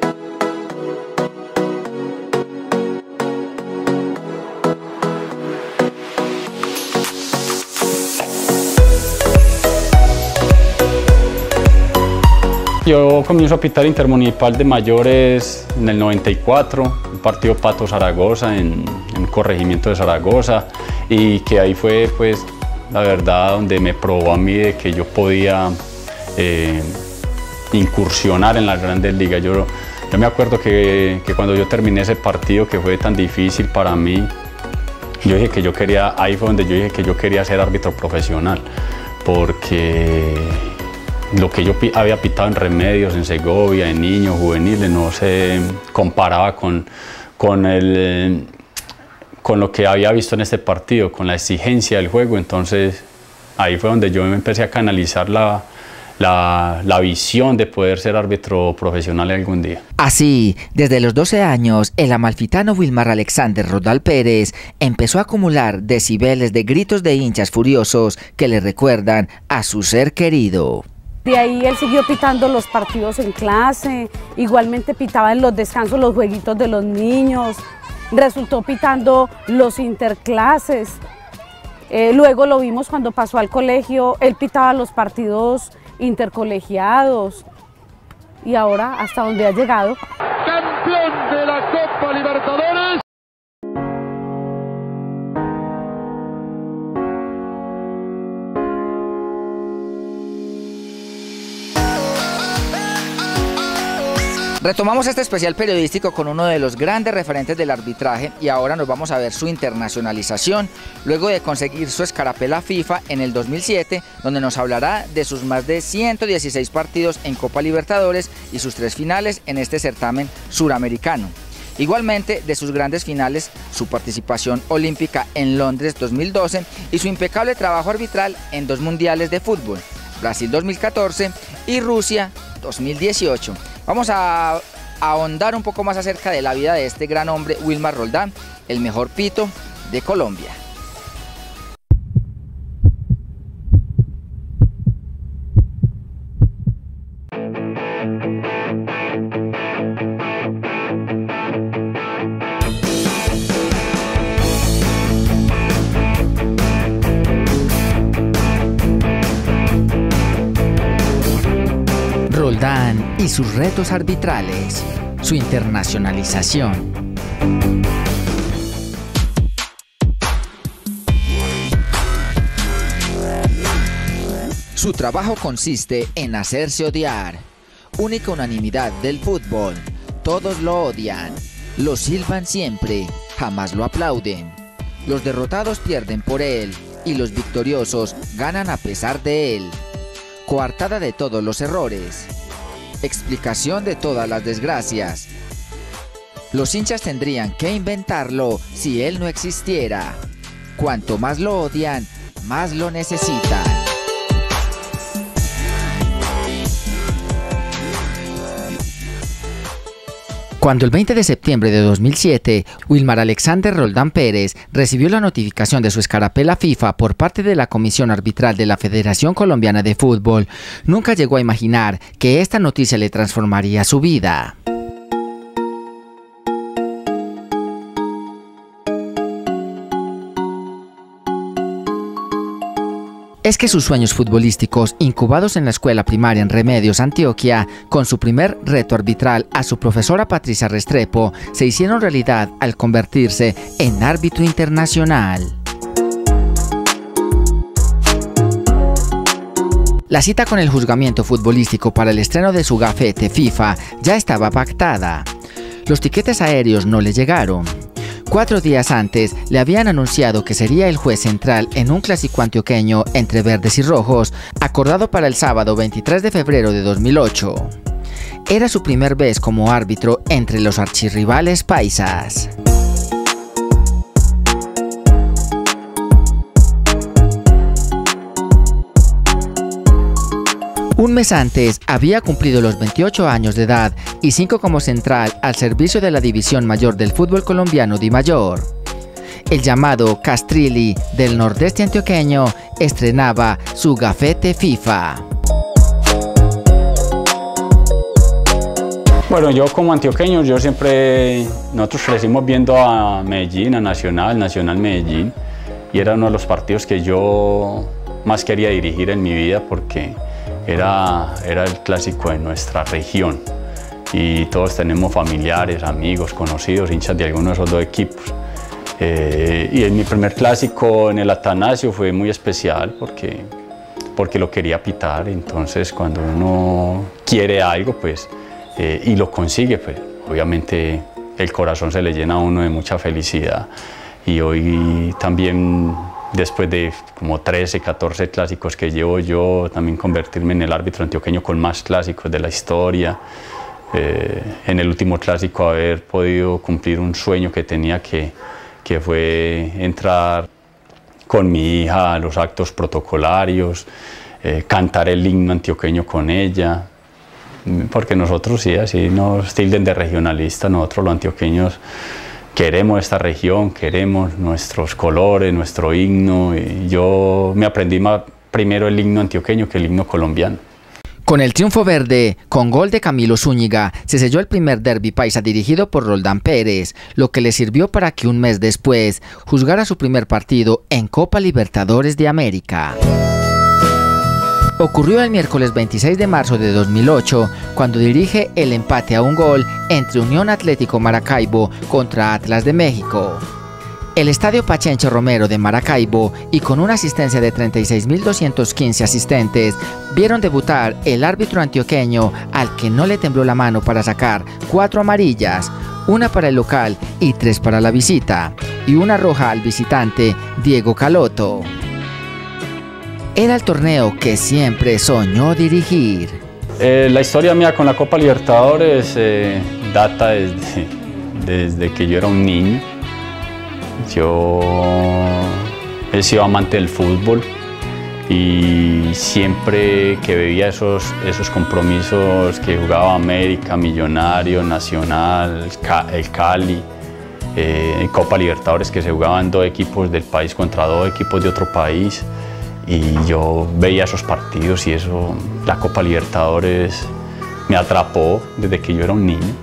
Yo comienzo a pitar intermunicipal de mayores en el noventa y cuatro, un partido Pato Zaragoza en, en un corregimiento de Zaragoza, y que ahí fue pues la verdad donde me probó a mí de que yo podía eh, incursionar en las grandes ligas. Yo, yo me acuerdo que, que cuando yo terminé ese partido que fue tan difícil para mí, yo dije que yo quería, ahí fue donde yo dije que yo quería ser árbitro profesional, porque lo que yo había pitado en Remedios, en Segovia, en niños, juveniles, no se comparaba con, con, el, con lo que había visto en este partido, con la exigencia del juego. Entonces ahí fue donde yo me empecé a canalizar la, la, la visión de poder ser árbitro profesional algún día. Así, desde los doce años, el amalfitano Wilmar Alexander Rodal Pérez empezó a acumular decibeles de gritos de hinchas furiosos que le recuerdan a su ser querido. De ahí él siguió pitando los partidos en clase, igualmente pitaba en los descansos los jueguitos de los niños, resultó pitando los interclases. Eh, luego lo vimos cuando pasó al colegio, él pitaba los partidos intercolegiados y ahora hasta donde ha llegado. ¡Campeón! Retomamos este especial periodístico con uno de los grandes referentes del arbitraje y ahora nos vamos a ver su internacionalización luego de conseguir su escarapela FIFA en el dos mil siete, donde nos hablará de sus más de ciento dieciséis partidos en Copa Libertadores y sus tres finales en este certamen suramericano. Igualmente de sus grandes finales, su participación olímpica en Londres dos mil doce y su impecable trabajo arbitral en dos mundiales de fútbol, Brasil dos mil catorce y Rusia dos mil dieciocho. Vamos a ahondar un poco más acerca de la vida de este gran hombre, Wilmar Roldán, el mejor pito de Colombia. Roldán y sus retos arbitrales, su internacionalización. Su trabajo consiste en hacerse odiar. Única unanimidad del fútbol. Todos lo odian. Lo silban siempre, jamás lo aplauden. Los derrotados pierden por él y los victoriosos ganan a pesar de él. Coartada de todos los errores. Explicación de todas las desgracias. Los hinchas tendrían que inventarlo si él no existiera. Cuanto más lo odian, más lo necesitan. Cuando el veinte de septiembre de dos mil siete, Wilmar Alexander Roldán Pérez recibió la notificación de su escarapela FIFA por parte de la Comisión Arbitral de la Federación Colombiana de Fútbol, nunca llegó a imaginar que esta noticia le transformaría su vida. Es que sus sueños futbolísticos, incubados en la escuela primaria en Remedios, Antioquia, con su primer reto arbitral a su profesora Patricia Restrepo, se hicieron realidad al convertirse en árbitro internacional. La cita con el juzgamiento futbolístico para el estreno de su gafete FIFA ya estaba pactada. Los tiquetes aéreos no le llegaron. Cuatro días antes le habían anunciado que sería el juez central en un clásico antioqueño entre verdes y rojos, acordado para el sábado veintitrés de febrero de dos mil ocho. Era su primer vez como árbitro entre los archirrivales paisas. Un mes antes había cumplido los veintiocho años de edad y cinco como central al servicio de la División Mayor del fútbol colombiano Di Mayor. El llamado Castrilli del nordeste antioqueño estrenaba su gafete FIFA. Bueno, yo como antioqueño, yo siempre, nosotros crecimos viendo a Medellín, a Nacional, Nacional Medellín, y era uno de los partidos que yo más quería dirigir en mi vida porque Era, era el clásico de nuestra región y todos tenemos familiares, amigos, conocidos, hinchas de alguno de esos dos equipos. Eh, y en mi primer clásico en el Atanasio fue muy especial porque, porque lo quería pitar, entonces cuando uno quiere algo pues, eh, y lo consigue, pues obviamente el corazón se le llena a uno de mucha felicidad. Y hoy también, después de como trece, catorce clásicos que llevo yo, también convertirme en el árbitro antioqueño con más clásicos de la historia. Eh, en el último clásico haber podido cumplir un sueño que tenía, que, que fue entrar con mi hija a los actos protocolarios, eh, cantar el himno antioqueño con ella, porque nosotros sí, así nos tilden de regionalistas, nosotros los antioqueños queremos esta región, queremos nuestros colores, nuestro himno, y yo me aprendí más primero el himno antioqueño que el himno colombiano. Con el triunfo verde, con gol de Camilo Zúñiga, se selló el primer derbi paisa dirigido por Roldán Pérez, lo que le sirvió para que un mes después juzgara su primer partido en Copa Libertadores de América. Ocurrió el miércoles veintiséis de marzo de dos mil ocho, cuando dirige el empate a un gol entre Unión Atlético Maracaibo contra Atlas de México. El Estadio Pachencho Romero de Maracaibo, y con una asistencia de treinta y seis mil doscientos quince asistentes, vieron debutar el árbitro antioqueño al que no le tembló la mano para sacar cuatro amarillas, una para el local y tres para la visita, y una roja al visitante Diego Caloto. Era el torneo que siempre soñó dirigir. Eh, la historia mía con la Copa Libertadores eh, data desde, desde que yo era un niño. Yo he sido amante del fútbol y siempre que veía esos, esos compromisos que jugaba América, Millonario, Nacional, el Cali, eh, Copa Libertadores, que se jugaban dos equipos del país contra dos equipos de otro país, y yo veía esos partidos y eso, la Copa Libertadores me atrapó desde que yo era un niño.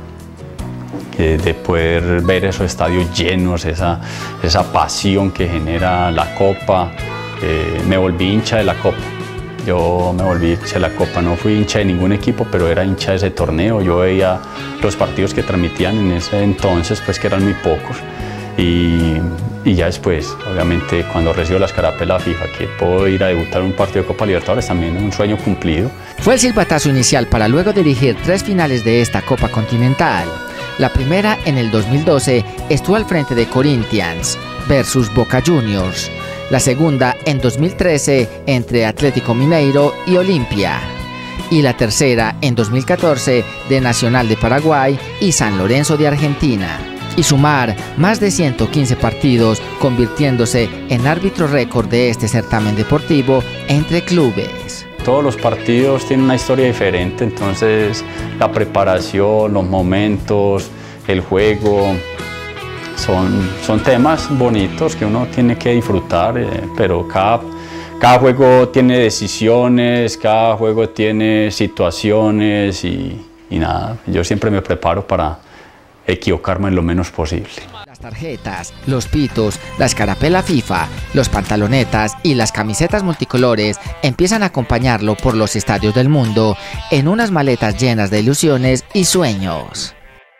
De poder ver esos estadios llenos, esa, esa pasión que genera la Copa. Eh, me volví hincha de la Copa. Yo me volví hincha de la Copa. No fui hincha de ningún equipo, pero era hincha de ese torneo. Yo veía los partidos que transmitían en ese entonces, pues que eran muy pocos. Y, y ya después, obviamente, cuando recibo la escarapela FIFA, que puedo ir a debutar en un partido de Copa Libertadores, también es un sueño cumplido. Fue el silbatazo inicial para luego dirigir tres finales de esta Copa Continental. La primera, en el dos mil doce, estuvo al frente de Corinthians versus Boca Juniors. La segunda, en dos mil trece, entre Atlético Mineiro y Olimpia. Y la tercera, en dos mil catorce, de Nacional de Paraguay y San Lorenzo de Argentina. Y sumar más de ciento quince partidos, convirtiéndose en árbitro récord de este certamen deportivo entre clubes. Todos los partidos tienen una historia diferente, entonces la preparación, los momentos, el juego, son, son temas bonitos que uno tiene que disfrutar, eh, pero cada, cada juego tiene decisiones, cada juego tiene situaciones y, y nada, yo siempre me preparo para equivocarme lo menos posible. Las tarjetas, los pitos, la escarapela FIFA, los pantalonetas y las camisetas multicolores empiezan a acompañarlo por los estadios del mundo en unas maletas llenas de ilusiones y sueños.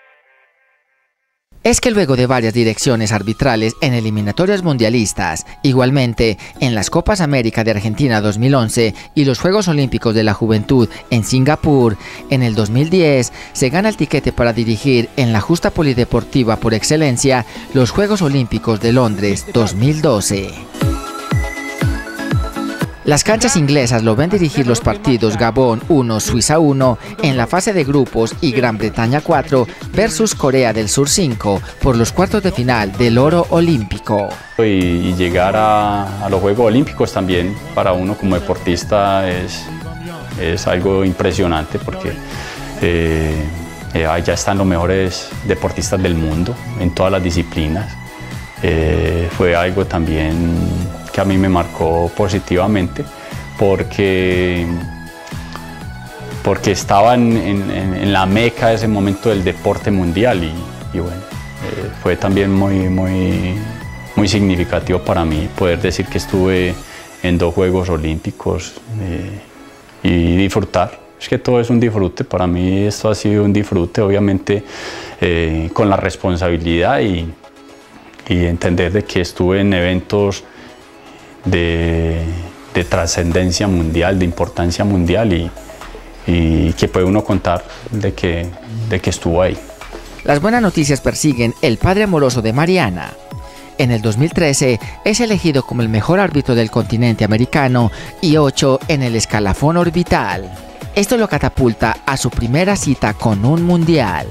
Es que luego de varias direcciones arbitrales en eliminatorias mundialistas, igualmente en las Copas América de Argentina dos mil once y los Juegos Olímpicos de la Juventud en Singapur, en el dos mil diez se gana el tiquete para dirigir en la justa polideportiva por excelencia los Juegos Olímpicos de Londres dos mil doce. Las canchas inglesas lo ven dirigir los partidos Gabón uno, Suiza uno en la fase de grupos y Gran Bretaña cuatro versus Corea del Sur cinco por los cuartos de final del oro olímpico. Y, y llegar a, a los Juegos Olímpicos también para uno como deportista es, es algo impresionante porque eh, eh, allá están los mejores deportistas del mundo en todas las disciplinas. Eh, fue algo también que a mí me marcó positivamente porque, porque estaba en, en, en la meca de ese momento del deporte mundial y, y bueno, eh, fue también muy, muy, muy significativo para mí poder decir que estuve en dos Juegos Olímpicos eh, y disfrutar. Es que todo es un disfrute, para mí esto ha sido un disfrute, obviamente eh, con la responsabilidad y, y entender de que estuve en eventos de, de trascendencia mundial, de importancia mundial y, y que puede uno contar de que, de que estuvo ahí. Las buenas noticias persiguen el padre amoroso de Mariana. En el dos mil trece es elegido como el mejor árbitro del continente americano y ocho en el escalafón orbital. Esto lo catapulta a su primera cita con un mundial.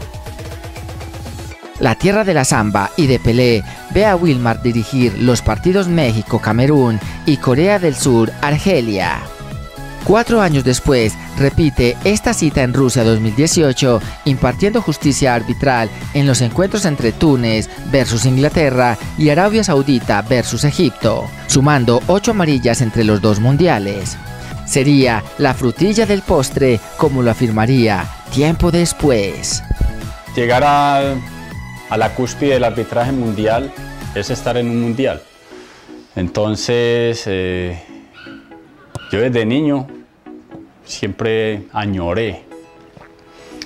La tierra de la samba y de Pelé ve a Wilmar dirigir los partidos México-Camerún y Corea del Sur-Argelia. Cuatro años después, repite esta cita en Rusia dos mil dieciocho, impartiendo justicia arbitral en los encuentros entre Túnez versus Inglaterra y Arabia Saudita versus Egipto, sumando ocho amarillas entre los dos mundiales. Sería la frutilla del postre, como lo afirmaría tiempo después. Llegar a, a la cúspide del arbitraje mundial es estar en un mundial. Entonces, eh, yo desde niño siempre añoré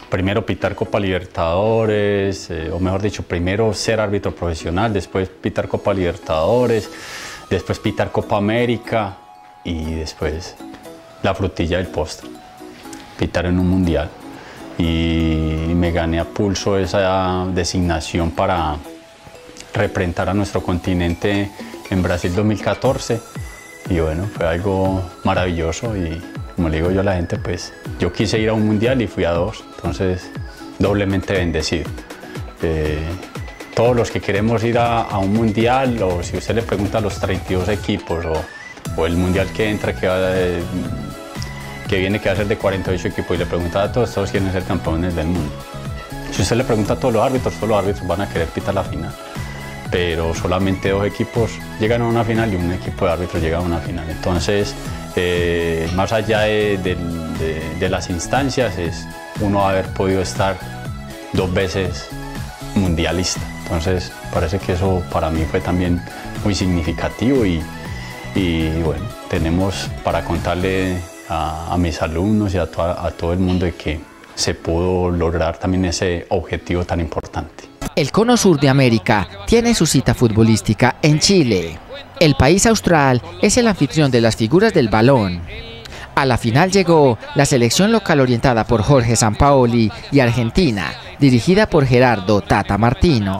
primero pitar Copa Libertadores, eh, o mejor dicho, primero ser árbitro profesional, después pitar Copa Libertadores, después pitar Copa América y después la frutilla del postre, pitar en un mundial. Y me gané a pulso esa designación para representar a nuestro continente en Brasil dos mil catorce y bueno, fue algo maravilloso y como le digo yo a la gente, pues yo quise ir a un mundial y fui a dos, entonces doblemente bendecido. Eh, todos los que queremos ir a, a un mundial, o si usted le pregunta a los treinta y dos equipos o, o el mundial que entra, que, va de, que viene que va a ser de cuarenta y ocho equipos, y le pregunta a todos, todos quieren ser campeones del mundo. Si usted le pregunta a todos los árbitros, todos los árbitros van a querer pitar la final, pero solamente dos equipos llegan a una final y un equipo de árbitros llega a una final. Entonces, eh, más allá de, de, de, de las instancias, es uno haber podido estar dos veces mundialista. Entonces, parece que eso para mí fue también muy significativo y, y bueno, tenemos para contarle a, a mis alumnos y a, to a todo el mundo de que se pudo lograr también ese objetivo tan importante. El Cono Sur de América tiene su cita futbolística en Chile. El país austral es el anfitrión de las figuras del balón. A la final llegó la selección local orientada por Jorge Sampaoli y Argentina, dirigida por Gerardo Tata Martino.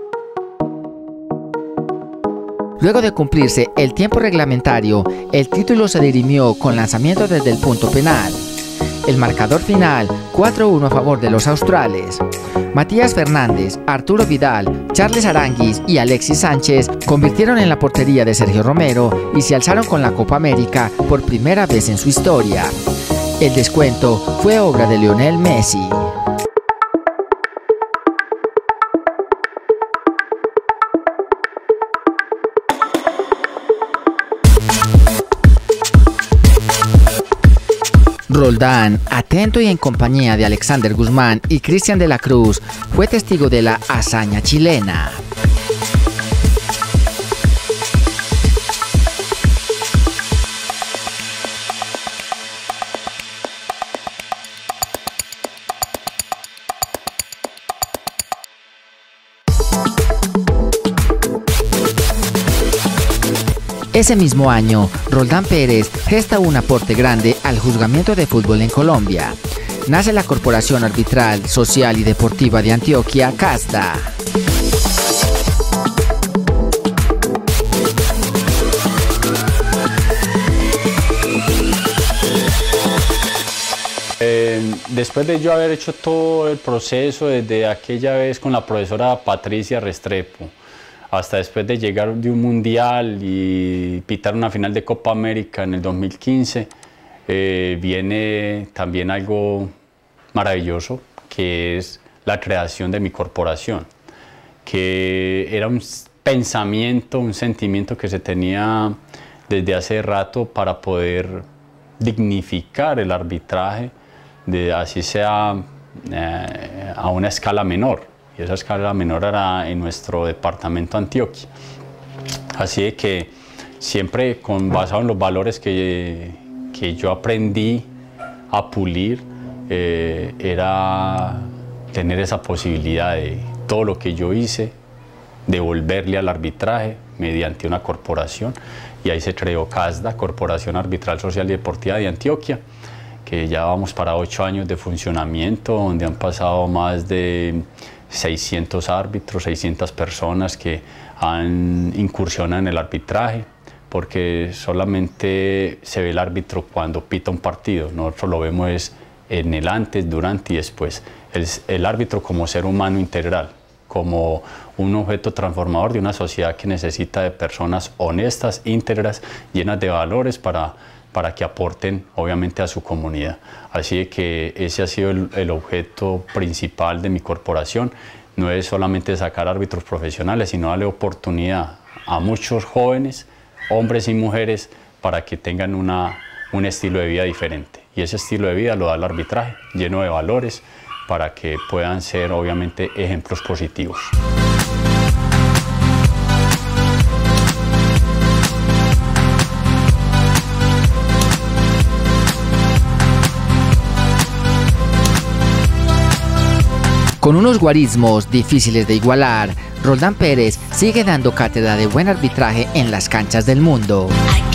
Luego de cumplirse el tiempo reglamentario, el título se dirimió con lanzamiento desde el punto penal. El marcador final, cuatro a uno a favor de los australes. Matías Fernández, Arturo Vidal, Charles Aranguis y Alexis Sánchez convirtieron en la portería de Sergio Romero y se alzaron con la Copa América por primera vez en su historia. El descuento fue obra de Lionel Messi. Roldán, atento y en compañía de Alexander Guzmán y Cristian de la Cruz, fue testigo de la hazaña chilena. Ese mismo año, Roldán Pérez gesta un aporte grande al juzgamiento de fútbol en Colombia. Nace la Corporación Arbitral, Social y Deportiva de Antioquia, CASDA. Eh, después de yo haber hecho todo el proceso desde aquella vez con la profesora Patricia Restrepo, hasta después de llegar de un mundial y pitar una final de Copa América en el dos mil quince, eh, viene también algo maravilloso, que es la creación de mi corporación, que era un pensamiento, un sentimiento que se tenía desde hace rato para poder dignificar el arbitraje, de, así sea eh, a una escala menor. Y esa escala menor era en nuestro departamento Antioquia. Así de que siempre con, basado en los valores que, que yo aprendí a pulir, eh, era tener esa posibilidad de todo lo que yo hice, devolverle al arbitraje mediante una corporación. Y ahí se creó CASDA, Corporación Arbitral Social y Deportiva de Antioquia, que ya vamos para ocho años de funcionamiento, donde han pasado más de seiscientos árbitros, seiscientas personas que han incursionado en el arbitraje, porque solamente se ve el árbitro cuando pita un partido. Nosotros lo vemos es en el antes, durante y después. El, el árbitro como ser humano integral, como un objeto transformador de una sociedad que necesita de personas honestas, íntegras, llenas de valores para, para que aporten obviamente a su comunidad. Así que ese ha sido el, el objeto principal de mi corporación. No es solamente sacar árbitros profesionales, sino darle oportunidad a muchos jóvenes, hombres y mujeres, para que tengan una, un estilo de vida diferente. Y ese estilo de vida lo da el arbitraje, lleno de valores, para que puedan ser obviamente ejemplos positivos. Con unos guarismos difíciles de igualar, Roldán Pérez sigue dando cátedra de buen arbitraje en las canchas del mundo.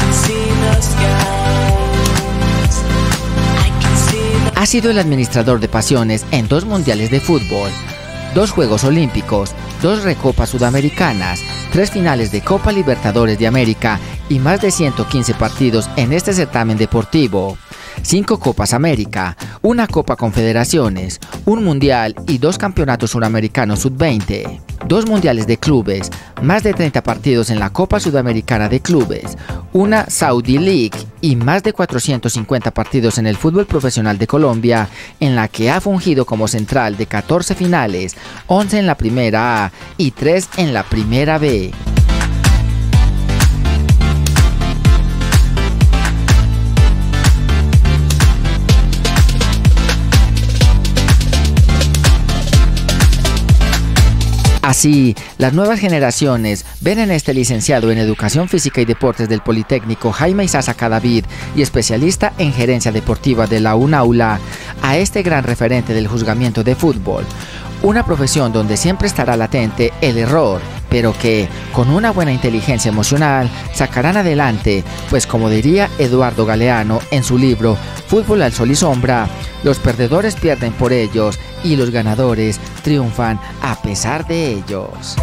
Ha sido el administrador de pasiones en dos mundiales de fútbol, dos Juegos Olímpicos, dos Recopas Sudamericanas, tres finales de Copa Libertadores de América y más de ciento quince partidos en este certamen deportivo. Cinco Copas América, una Copa Confederaciones, un Mundial y dos Campeonatos Suramericanos sub veinte, dos Mundiales de Clubes, más de treinta partidos en la Copa Sudamericana de Clubes, una Saudi League y más de cuatrocientos cincuenta partidos en el fútbol profesional de Colombia, en la que ha fungido como central de catorce finales, once en la Primera A y tres en la Primera B. Así, las nuevas generaciones ven en este licenciado en Educación Física y Deportes del Politécnico Jaime Isaza Cadavid y especialista en gerencia deportiva de la UNAULA a este gran referente del juzgamiento de fútbol. Una profesión donde siempre estará latente el error, pero que, con una buena inteligencia emocional, sacarán adelante, pues como diría Eduardo Galeano en su libro Fútbol al Sol y Sombra, los perdedores pierden por ellos y los ganadores triunfan a pesar de ellos.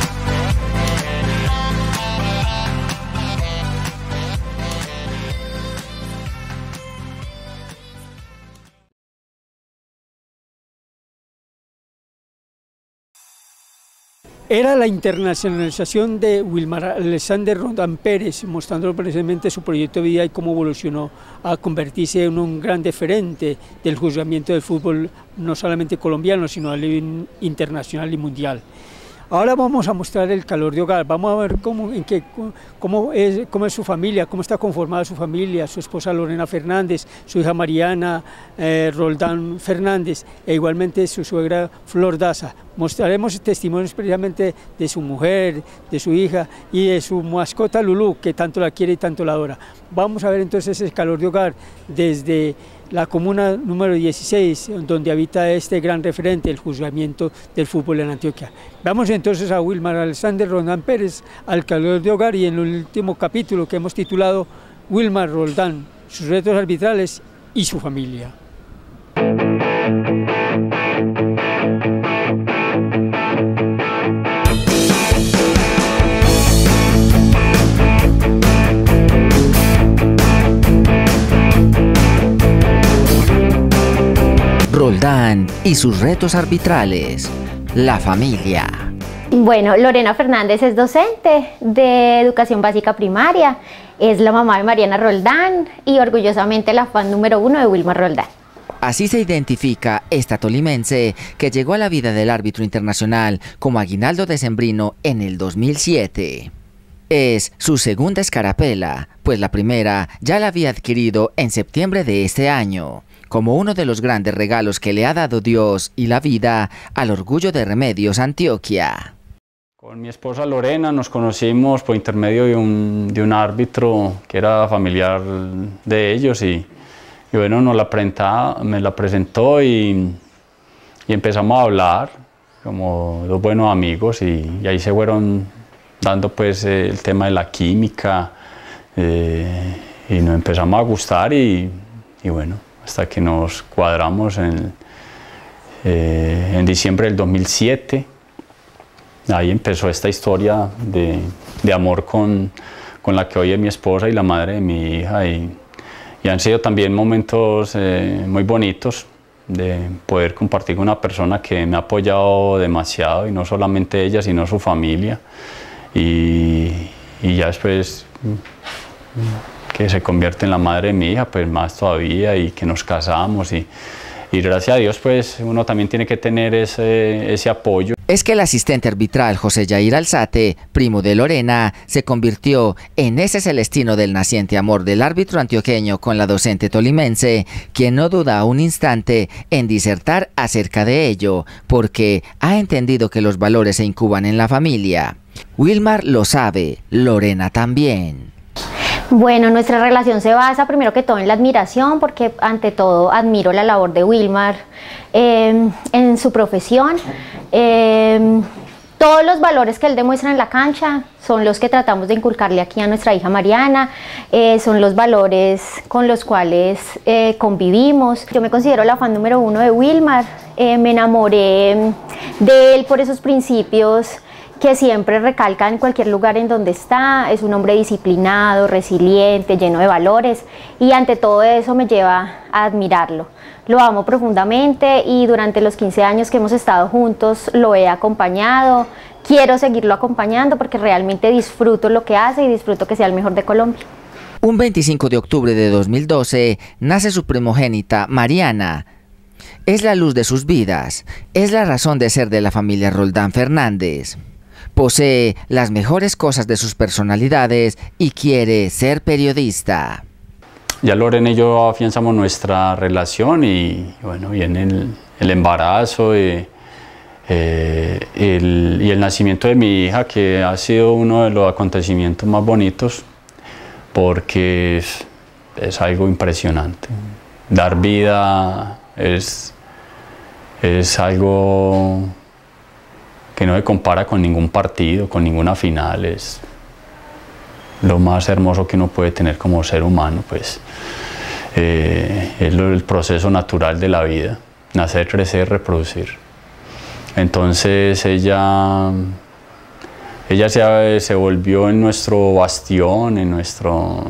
Era la internacionalización de Wilmar Alexander Roldán Pérez, mostrando precisamente su proyecto de vida y cómo evolucionó a convertirse en un gran referente del juzgamiento del fútbol, no solamente colombiano, sino a nivel internacional y mundial. Ahora vamos a mostrar el calor de hogar, vamos a ver cómo, en qué, cómo, es, cómo es su familia, cómo está conformada su familia, su esposa Lorena Fernández, su hija Mariana eh, Roldán Fernández e igualmente su suegra Flor Daza. Mostraremos testimonios precisamente de su mujer, de su hija y de su mascota Lulú, que tanto la quiere y tanto la adora. Vamos a ver entonces el calor de hogar desde la comuna número dieciséis, donde habita este gran referente, el juzgamiento del fútbol en Antioquia. Vamos entonces a Wilmar Alexander Roldán Pérez, al calor de hogar, y en el último capítulo que hemos titulado Wilmar Roldán, sus retos arbitrales y su familia. Roldán y sus retos arbitrales, la familia. Bueno, Lorena Fernández es docente de educación básica primaria, es la mamá de Mariana Roldán y orgullosamente la fan número uno de Wilmar Roldán. Así se identifica esta tolimense que llegó a la vida del árbitro internacional como aguinaldo decembrino en el dos mil siete. Es su segunda escarapela, pues la primera ya la había adquirido en septiembre de este año, como uno de los grandes regalos que le ha dado Dios y la vida al orgullo de Remedios Antioquia. Con mi esposa Lorena nos conocimos por intermedio de un, de un árbitro que era familiar de ellos y, y bueno, nos la presenta, me la presentó y, y empezamos a hablar como dos buenos amigos y, y ahí se fueron dando pues el tema de la química eh, y nos empezamos a gustar y, y bueno, hasta que nos cuadramos en, eh, en diciembre del dos mil siete. Ahí empezó esta historia de, de amor con, con la que hoy es mi esposa y la madre de mi hija. Y, y han sido también momentos eh, muy bonitos de poder compartir con una persona que me ha apoyado demasiado, y no solamente ella, sino su familia. Y, y ya después que se convierte en la madre de mi hija, pues más todavía, y que nos casamos y, y gracias a Dios pues uno también tiene que tener ese, ese apoyo. Es que el asistente arbitral José Yair Alzate, primo de Lorena, se convirtió en ese celestino del naciente amor del árbitro antioqueño con la docente tolimense, quien no duda un instante en disertar acerca de ello, porque ha entendido que los valores se incuban en la familia. Wilmar lo sabe, Lorena también. Bueno, nuestra relación se basa primero que todo en la admiración, porque ante todo admiro la labor de Wilmar eh, en su profesión. Eh, todos los valores que él demuestra en la cancha son los que tratamos de inculcarle aquí a nuestra hija Mariana, eh, son los valores con los cuales eh, convivimos. Yo me considero la fan número uno de Wilmar, eh, me enamoré de él por esos principios que siempre recalca en cualquier lugar en donde está. Es un hombre disciplinado, resiliente, lleno de valores, y ante todo eso me lleva a admirarlo. Lo amo profundamente y durante los quince años que hemos estado juntos lo he acompañado. Quiero seguirlo acompañando porque realmente disfruto lo que hace y disfruto que sea el mejor de Colombia. Un veinticinco de octubre de dos mil doce nace su primogénita, Mariana. Es la luz de sus vidas, es la razón de ser de la familia Roldán Fernández. Posee las mejores cosas de sus personalidades y quiere ser periodista. Ya Lorena y yo afianzamos nuestra relación y bueno, viene el, el embarazo y, eh, el, y el nacimiento de mi hija, que ha sido uno de los acontecimientos más bonitos porque es, es algo impresionante. Dar vida es, es algo que no se compara con ningún partido, con ninguna final. Es lo más hermoso que uno puede tener como ser humano, pues eh, es el proceso natural de la vida, nacer, crecer, reproducir. Entonces ella, ella se, se volvió en nuestro bastión, en, nuestro,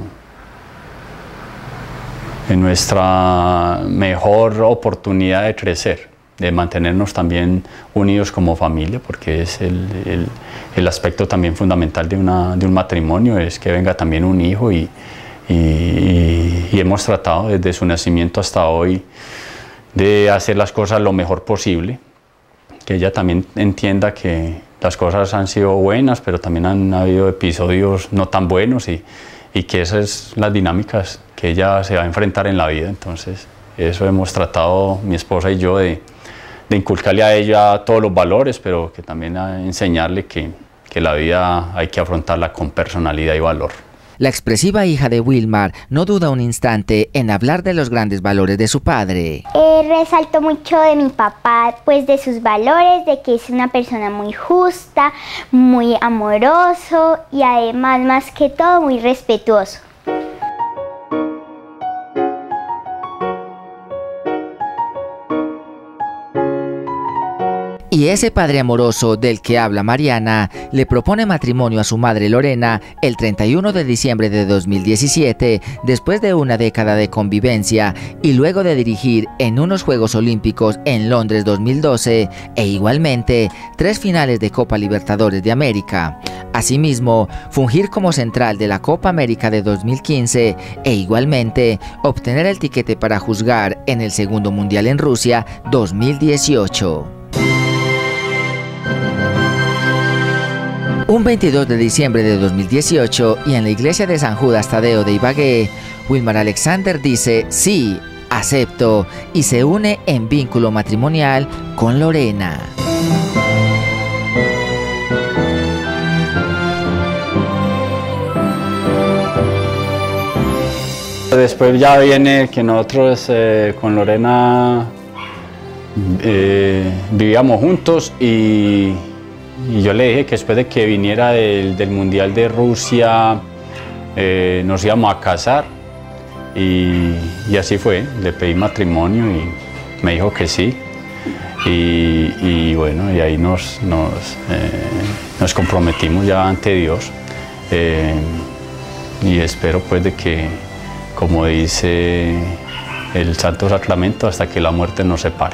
en nuestra mejor oportunidad de crecer, de mantenernos también unidos como familia, porque es el, el, el aspecto también fundamental de, una, de un matrimonio, es que venga también un hijo y, y, y hemos tratado desde su nacimiento hasta hoy de hacer las cosas lo mejor posible, que ella también entienda que las cosas han sido buenas, pero también han habido episodios no tan buenos y, y que esas son las dinámicas que ella se va a enfrentar en la vida. Entonces eso hemos tratado mi esposa y yo de de inculcarle a ella todos los valores, pero que también a enseñarle que, que la vida hay que afrontarla con personalidad y valor. La expresiva hija de Wilmar no duda un instante en hablar de los grandes valores de su padre. Eh, resalto mucho de mi papá, pues de sus valores, de que es una persona muy justa, muy amoroso y además, más que todo, muy respetuoso. Y ese padre amoroso del que habla Mariana le propone matrimonio a su madre Lorena el treinta y uno de diciembre de dos mil diecisiete, después de una década de convivencia y luego de dirigir en unos Juegos Olímpicos en Londres dos mil doce e igualmente tres finales de Copa Libertadores de América. Asimismo, fungir como central de la Copa América de dos mil quince e igualmente obtener el tiquete para juzgar en el segundo Mundial en Rusia dos mil dieciocho. Un veintidós de diciembre de dos mil dieciocho y en la iglesia de San Judas Tadeo de Ibagué, Wilmar Alexander dice sí, acepto y se une en vínculo matrimonial con Lorena. Después ya viene que nosotros eh, con Lorena eh, vivíamos juntos y Y yo le dije que después de que viniera del, del Mundial de Rusia eh, nos íbamos a casar y, y así fue, le pedí matrimonio y me dijo que sí y, y bueno, y ahí nos, nos, eh, nos comprometimos ya ante Dios eh, y espero pues de que, como dice el Santo Sacramento, hasta que la muerte nos separe.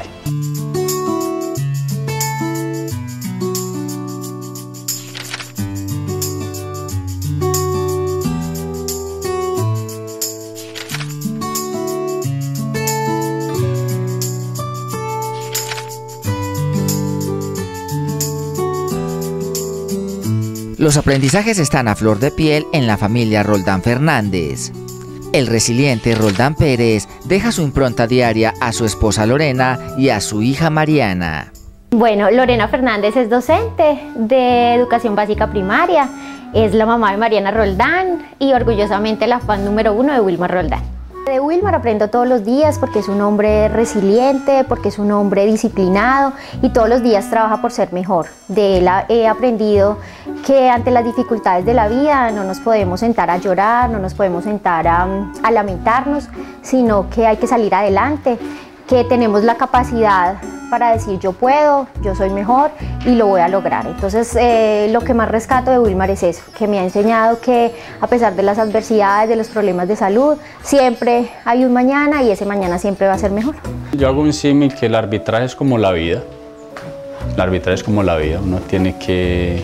Los aprendizajes están a flor de piel en la familia Roldán Fernández. El resiliente Roldán Pérez deja su impronta diaria a su esposa Lorena y a su hija Mariana. Bueno, Lorena Fernández es docente de educación básica primaria. es la mamá de Mariana Roldán y orgullosamente la fan número uno de Wilmar Roldán. De Wilmar aprendo todos los días porque es un hombre resiliente, porque es un hombre disciplinado y todos los días trabaja por ser mejor. De él he aprendido que ante las dificultades de la vida no nos podemos sentar a llorar, no nos podemos sentar a, a lamentarnos, sino que hay que salir adelante, que tenemos la capacidad para decir yo puedo, yo soy mejor y lo voy a lograr. Entonces eh, lo que más rescato de Wilmar es eso, que me ha enseñado que a pesar de las adversidades, de los problemas de salud, siempre hay un mañana y ese mañana siempre va a ser mejor. Yo hago un símil que el arbitraje es como la vida, el arbitraje es como la vida, uno tiene que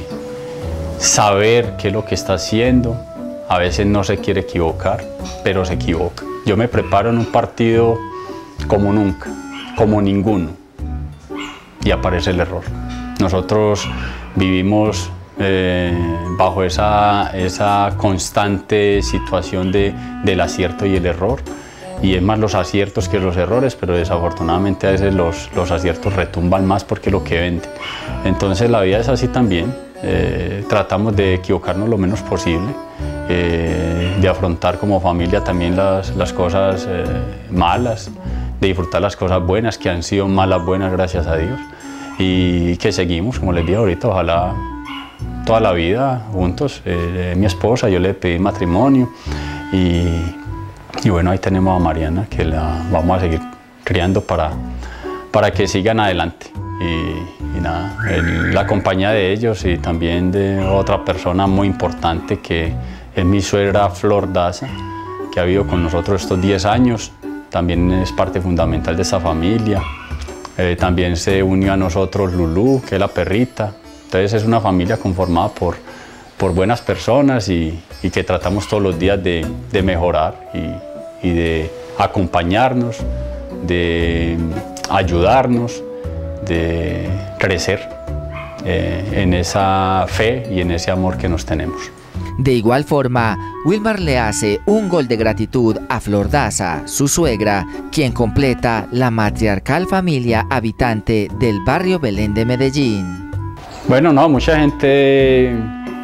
saber qué es lo que está haciendo, a veces no se quiere equivocar, pero se equivoca. Yo me preparo en un partido como nunca, como ninguno. Y aparece el error. Nosotros vivimos eh, bajo esa, esa constante situación de, del acierto y el error, y es más los aciertos que los errores, pero desafortunadamente a veces los, los aciertos retumban más porque lo que venden. Entonces la vida es así también, eh, tratamos de equivocarnos lo menos posible, eh, de afrontar como familia también las, las cosas eh, malas, de disfrutar las cosas buenas que han sido malas buenas gracias a Dios y que seguimos, como les dije ahorita, ojalá toda la vida juntos. Eh, mi esposa, yo le pedí matrimonio y, y bueno, ahí tenemos a Mariana que la vamos a seguir criando para, para que sigan adelante y, y nada, el, la compañía de ellos y también de otra persona muy importante que es mi suegra Flor Daza, que ha vivido con nosotros estos diez años. También es parte fundamental de esa familia. Eh, también se unió a nosotros Lulú, que es la perrita. Entonces es una familia conformada por, por buenas personas y, y que tratamos todos los días de, de mejorar y, y de acompañarnos, de ayudarnos, de crecer eh, en esa fe y en ese amor que nos tenemos. De igual forma, Wilmar le hace un gol de gratitud a Flor Daza, su suegra, quien completa la matriarcal familia habitante del barrio Belén de Medellín. Bueno, no, mucha gente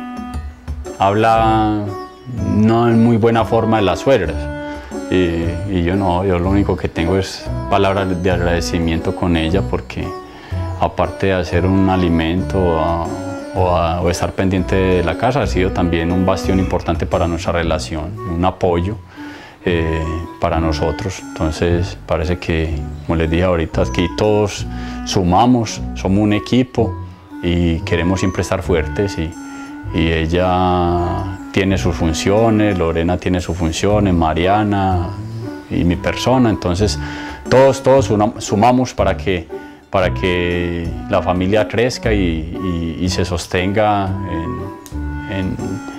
habla no en muy buena forma de las suegras y, y yo no, yo lo único que tengo es palabras de agradecimiento con ella porque aparte de hacer un alimento o, a, o estar pendiente de la casa, ha sido también un bastión importante para nuestra relación, un apoyo eh, para nosotros. Entonces parece que, como les dije ahorita, aquí todos sumamos, somos un equipo y queremos siempre estar fuertes y, y ella tiene sus funciones, Lorena tiene sus funciones, Mariana y mi persona, entonces todos, todos sumamos para que para que la familia crezca y, y, y se sostenga en, en,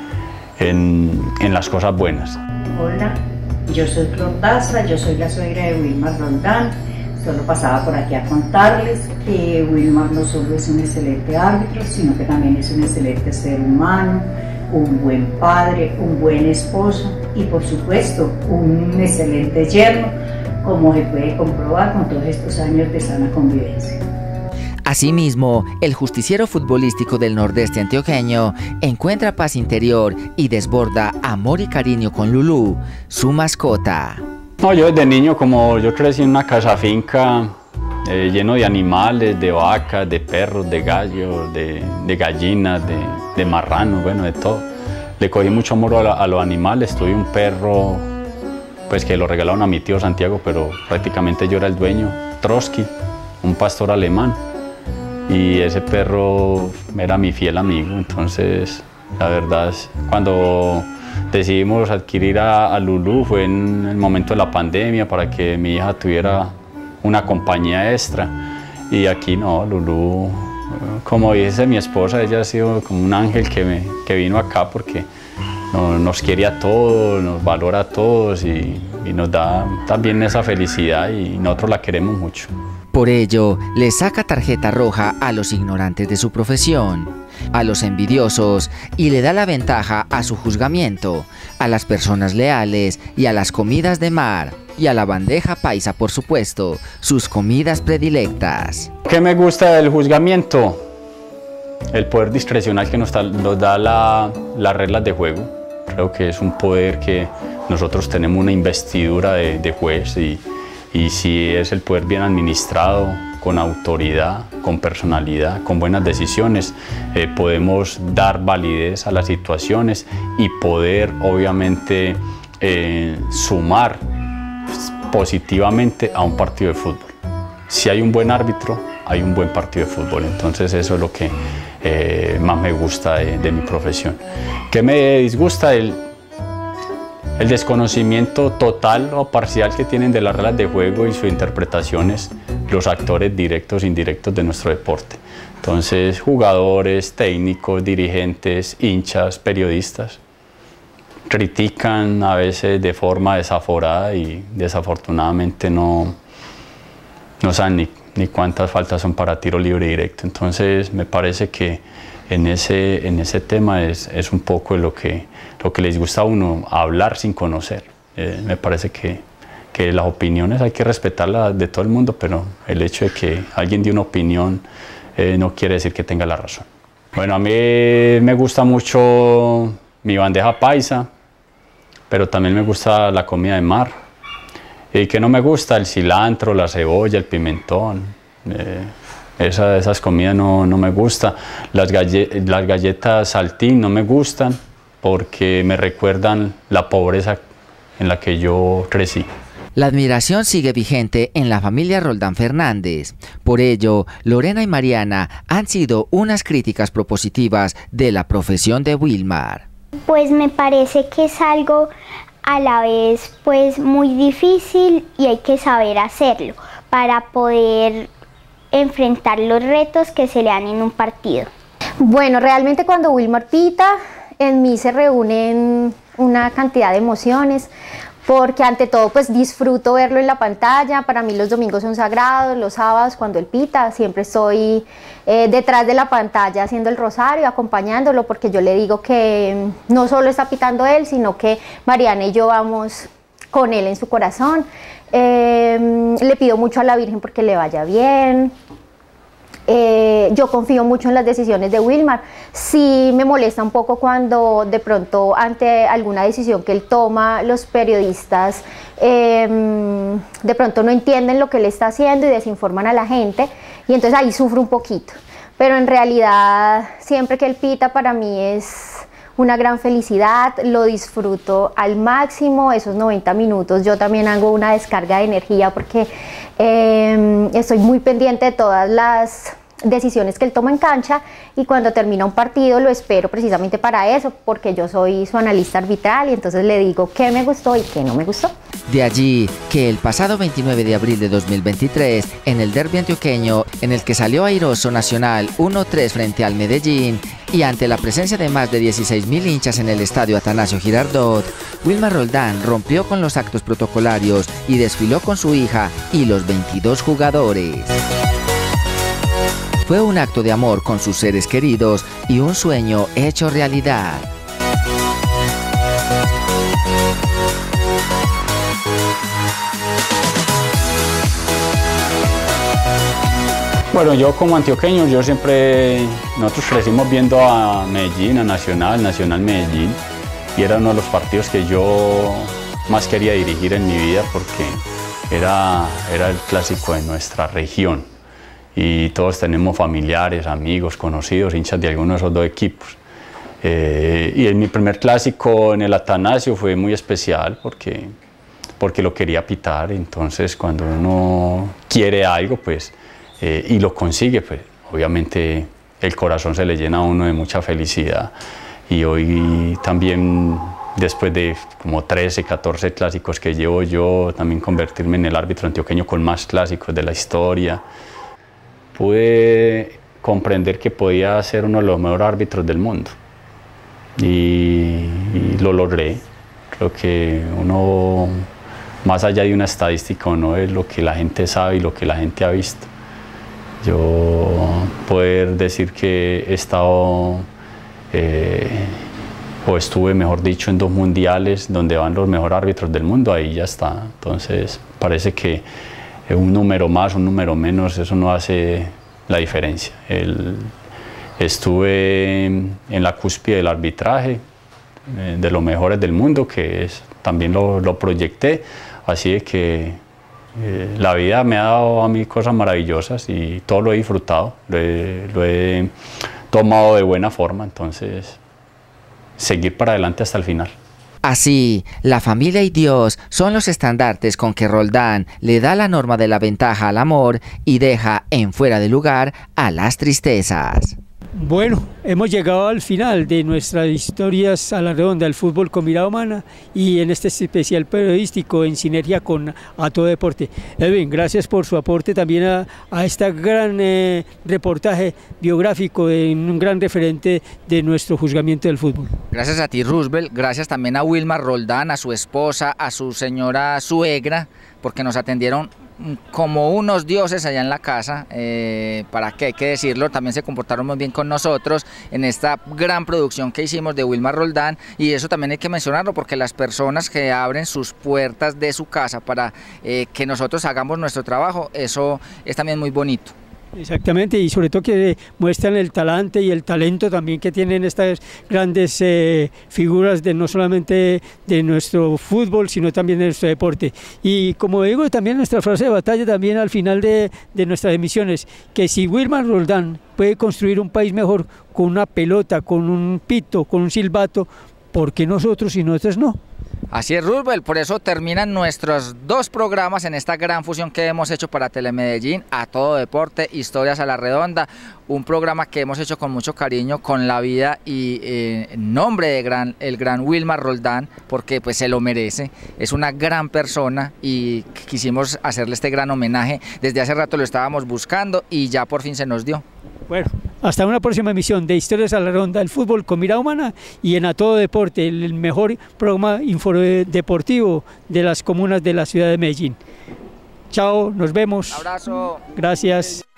en, en las cosas buenas. Hola, yo soy Flor Daza, yo soy la suegra de Wilmar Roldán. Solo pasaba por aquí a contarles que Wilmar no solo es un excelente árbitro, sino que también es un excelente ser humano, un buen padre, un buen esposo y por supuesto un excelente yerno, como se puede comprobar con todos estos años de sana convivencia. Asimismo, el justiciero futbolístico del nordeste antioqueño encuentra paz interior y desborda amor y cariño con Lulú, su mascota. No, yo desde niño, como yo crecí en una casa finca eh, lleno de animales, de vacas, de perros, de gallos, de, de gallinas, de, de marranos, bueno, de todo. Le cogí mucho amor a, la, a los animales. Tuve un perro pues que lo regalaron a mi tío Santiago, pero prácticamente yo era el dueño, Trotsky, un pastor alemán, y ese perro era mi fiel amigo. Entonces, la verdad, cuando decidimos adquirir a, a Lulú fue en el momento de la pandemia para que mi hija tuviera una compañía extra, y aquí no, Lulú, como dice mi esposa, ella ha sido como un ángel que, me, que vino acá porque nos quiere a todos, nos valora a todos y, y nos da también esa felicidad y nosotros la queremos mucho. Por ello, le saca tarjeta roja a los ignorantes de su profesión, a los envidiosos y le da la ventaja a su juzgamiento, a las personas leales y a las comidas de mar y a la bandeja paisa, por supuesto, sus comidas predilectas. ¿Qué me gusta del juzgamiento? el poder discrecional que nos da, nos da la, las reglas de juego. Creo que es un poder que nosotros tenemos una investidura de, de juez y, y si es el poder bien administrado, con autoridad, con personalidad, con buenas decisiones, eh, podemos dar validez a las situaciones y poder obviamente eh, sumar positivamente a un partido de fútbol. Si hay un buen árbitro, hay un buen partido de fútbol, entonces eso es lo que eh, más me gusta de, de mi profesión. ¿Qué me disgusta? El, el desconocimiento total o parcial que tienen de las reglas de juego y sus interpretaciones los actores directos e indirectos de nuestro deporte. Entonces, jugadores, técnicos, dirigentes, hinchas, periodistas, critican a veces de forma desaforada y desafortunadamente no, no saben ni, ni cuántas faltas son para tiro libre directo. Entonces, me parece que en ese, en ese tema es, es un poco lo que, lo que les gusta a uno, hablar sin conocer. Eh, me parece que que las opiniones hay que respetarlas de todo el mundo, pero el hecho de que alguien dé una opinión eh, no quiere decir que tenga la razón. Bueno, a mí me gusta mucho mi bandeja paisa, pero también me gusta la comida de mar. ¿Y que no me gusta? El cilantro, la cebolla, el pimentón. Eh, esa, esas comidas no, no me gustan. Las, galle las galletas saltín no me gustan porque me recuerdan la pobreza en la que yo crecí. La admiración sigue vigente en la familia Roldán Fernández. Por ello, Lorena y Mariana han sido unas críticas propositivas de la profesión de Wilmar. Pues me parece que es algo a la vez pues muy difícil y hay que saber hacerlo para poder enfrentar los retos que se le dan en un partido. Bueno, realmente cuando Wilmar pita, en mí se reúnen una cantidad de emociones, porque ante todo pues disfruto verlo en la pantalla. Para mí los domingos son sagrados, los sábados cuando él pita, siempre estoy eh, detrás de la pantalla haciendo el rosario, acompañándolo, porque yo le digo que no solo está pitando él, sino que Mariana y yo vamos con él en su corazón. Eh, le pido mucho a la Virgen porque le vaya bien. Eh, yo confío mucho en las decisiones de Wilmar. Sí me molesta un poco cuando de pronto ante alguna decisión que él toma, los periodistas eh, de pronto no entienden lo que él está haciendo y desinforman a la gente, y entonces ahí sufro un poquito. Pero en realidad siempre que él pita para mí es una gran felicidad, lo disfruto al máximo, esos noventa minutos. Yo también hago una descarga de energía porque eh, estoy muy pendiente de todas las decisiones que él toma en cancha, y cuando termina un partido lo espero precisamente para eso, porque yo soy su analista arbitral y entonces le digo qué me gustó y qué no me gustó. De allí que el pasado veintinueve de abril de dos mil veintitrés, en el derbi antioqueño, en el que salió airoso Nacional uno tres frente al Medellín, y ante la presencia de más de dieciséis mil hinchas en el estadio Atanasio Girardot, Wilmar Roldán rompió con los actos protocolarios y desfiló con su hija y los veintidós jugadores. Fue un acto de amor con sus seres queridos y un sueño hecho realidad. Bueno, yo como antioqueño, yo siempre, nosotros crecimos viendo a Medellín, a Nacional, Nacional Medellín, y era uno de los partidos que yo más quería dirigir en mi vida porque era, era el clásico de nuestra región. Y todos tenemos familiares, amigos, conocidos, hinchas de alguno de esos dos equipos. Eh, y en mi primer clásico en el Atanasio fue muy especial porque, porque lo quería pitar. Entonces cuando uno quiere algo pues, eh, y lo consigue, pues obviamente el corazón se le llena a uno de mucha felicidad. Y hoy también, después de como trece, catorce clásicos que llevo yo, también convertirme en el árbitro antioqueño con más clásicos de la historia, pude comprender que podía ser uno de los mejores árbitros del mundo y, y lo logré. Creo que uno, más allá de una estadística, uno es lo que la gente sabe y lo que la gente ha visto. Yo poder decir que he estado eh, o estuve, mejor dicho, en dos mundiales donde van los mejores árbitros del mundo, ahí ya está. Entonces parece que un número más, un número menos, eso no hace la diferencia. El, estuve en la cúspide del arbitraje, eh, de los mejores del mundo, que es, también lo, lo proyecté, así de que eh, la vida me ha dado a mí cosas maravillosas y todo lo he disfrutado, lo he, lo he tomado de buena forma, entonces seguir para adelante hasta el final. Así, la familia y Dios son los estandartes con que Roldán le da la norma de la ventaja al amor y deja en fuera de lugar a las tristezas. Bueno, hemos llegado al final de nuestras historias a la redonda del fútbol con mirada humana y en este especial periodístico en sinergia con A Todo Deporte. Edwin, gracias por su aporte también a, a este gran eh, reportaje biográfico de un gran referente de nuestro juzgamiento del fútbol. Gracias a ti, Roosevelt, gracias también a Wilmar Roldán, a su esposa, a su señora suegra, porque nos atendieron como unos dioses allá en la casa, eh, para qué hay que decirlo, también se comportaron muy bien con nosotros en esta gran producción que hicimos de Wilmar Roldán, y eso también hay que mencionarlo porque las personas que abren sus puertas de su casa para eh, que nosotros hagamos nuestro trabajo, eso es también muy bonito. Exactamente, y sobre todo que muestran el talante y el talento también que tienen estas grandes eh, figuras de no solamente de nuestro fútbol, sino también de nuestro deporte. Y como digo, también nuestra frase de batalla también al final de, de nuestras emisiones, que si Wilmar Roldán puede construir un país mejor con una pelota, con un pito, con un silbato, ¿por qué nosotros y nosotros no? Así es, Roosevelt, por eso terminan nuestros dos programas en esta gran fusión que hemos hecho para Telemedellín, A Todo Deporte, Historias a la Redonda, un programa que hemos hecho con mucho cariño, con la vida y eh, en nombre de gran, el gran Wilmar Roldán, porque pues se lo merece, es una gran persona y quisimos hacerle este gran homenaje, desde hace rato lo estábamos buscando y ya por fin se nos dio. Bueno, hasta una próxima emisión de Historias a la Redonda del fútbol con mirada humana y en A Todo Deporte, el mejor programa infodeportivo de las comunas de la ciudad de Medellín. Chao, nos vemos. Un abrazo. Gracias.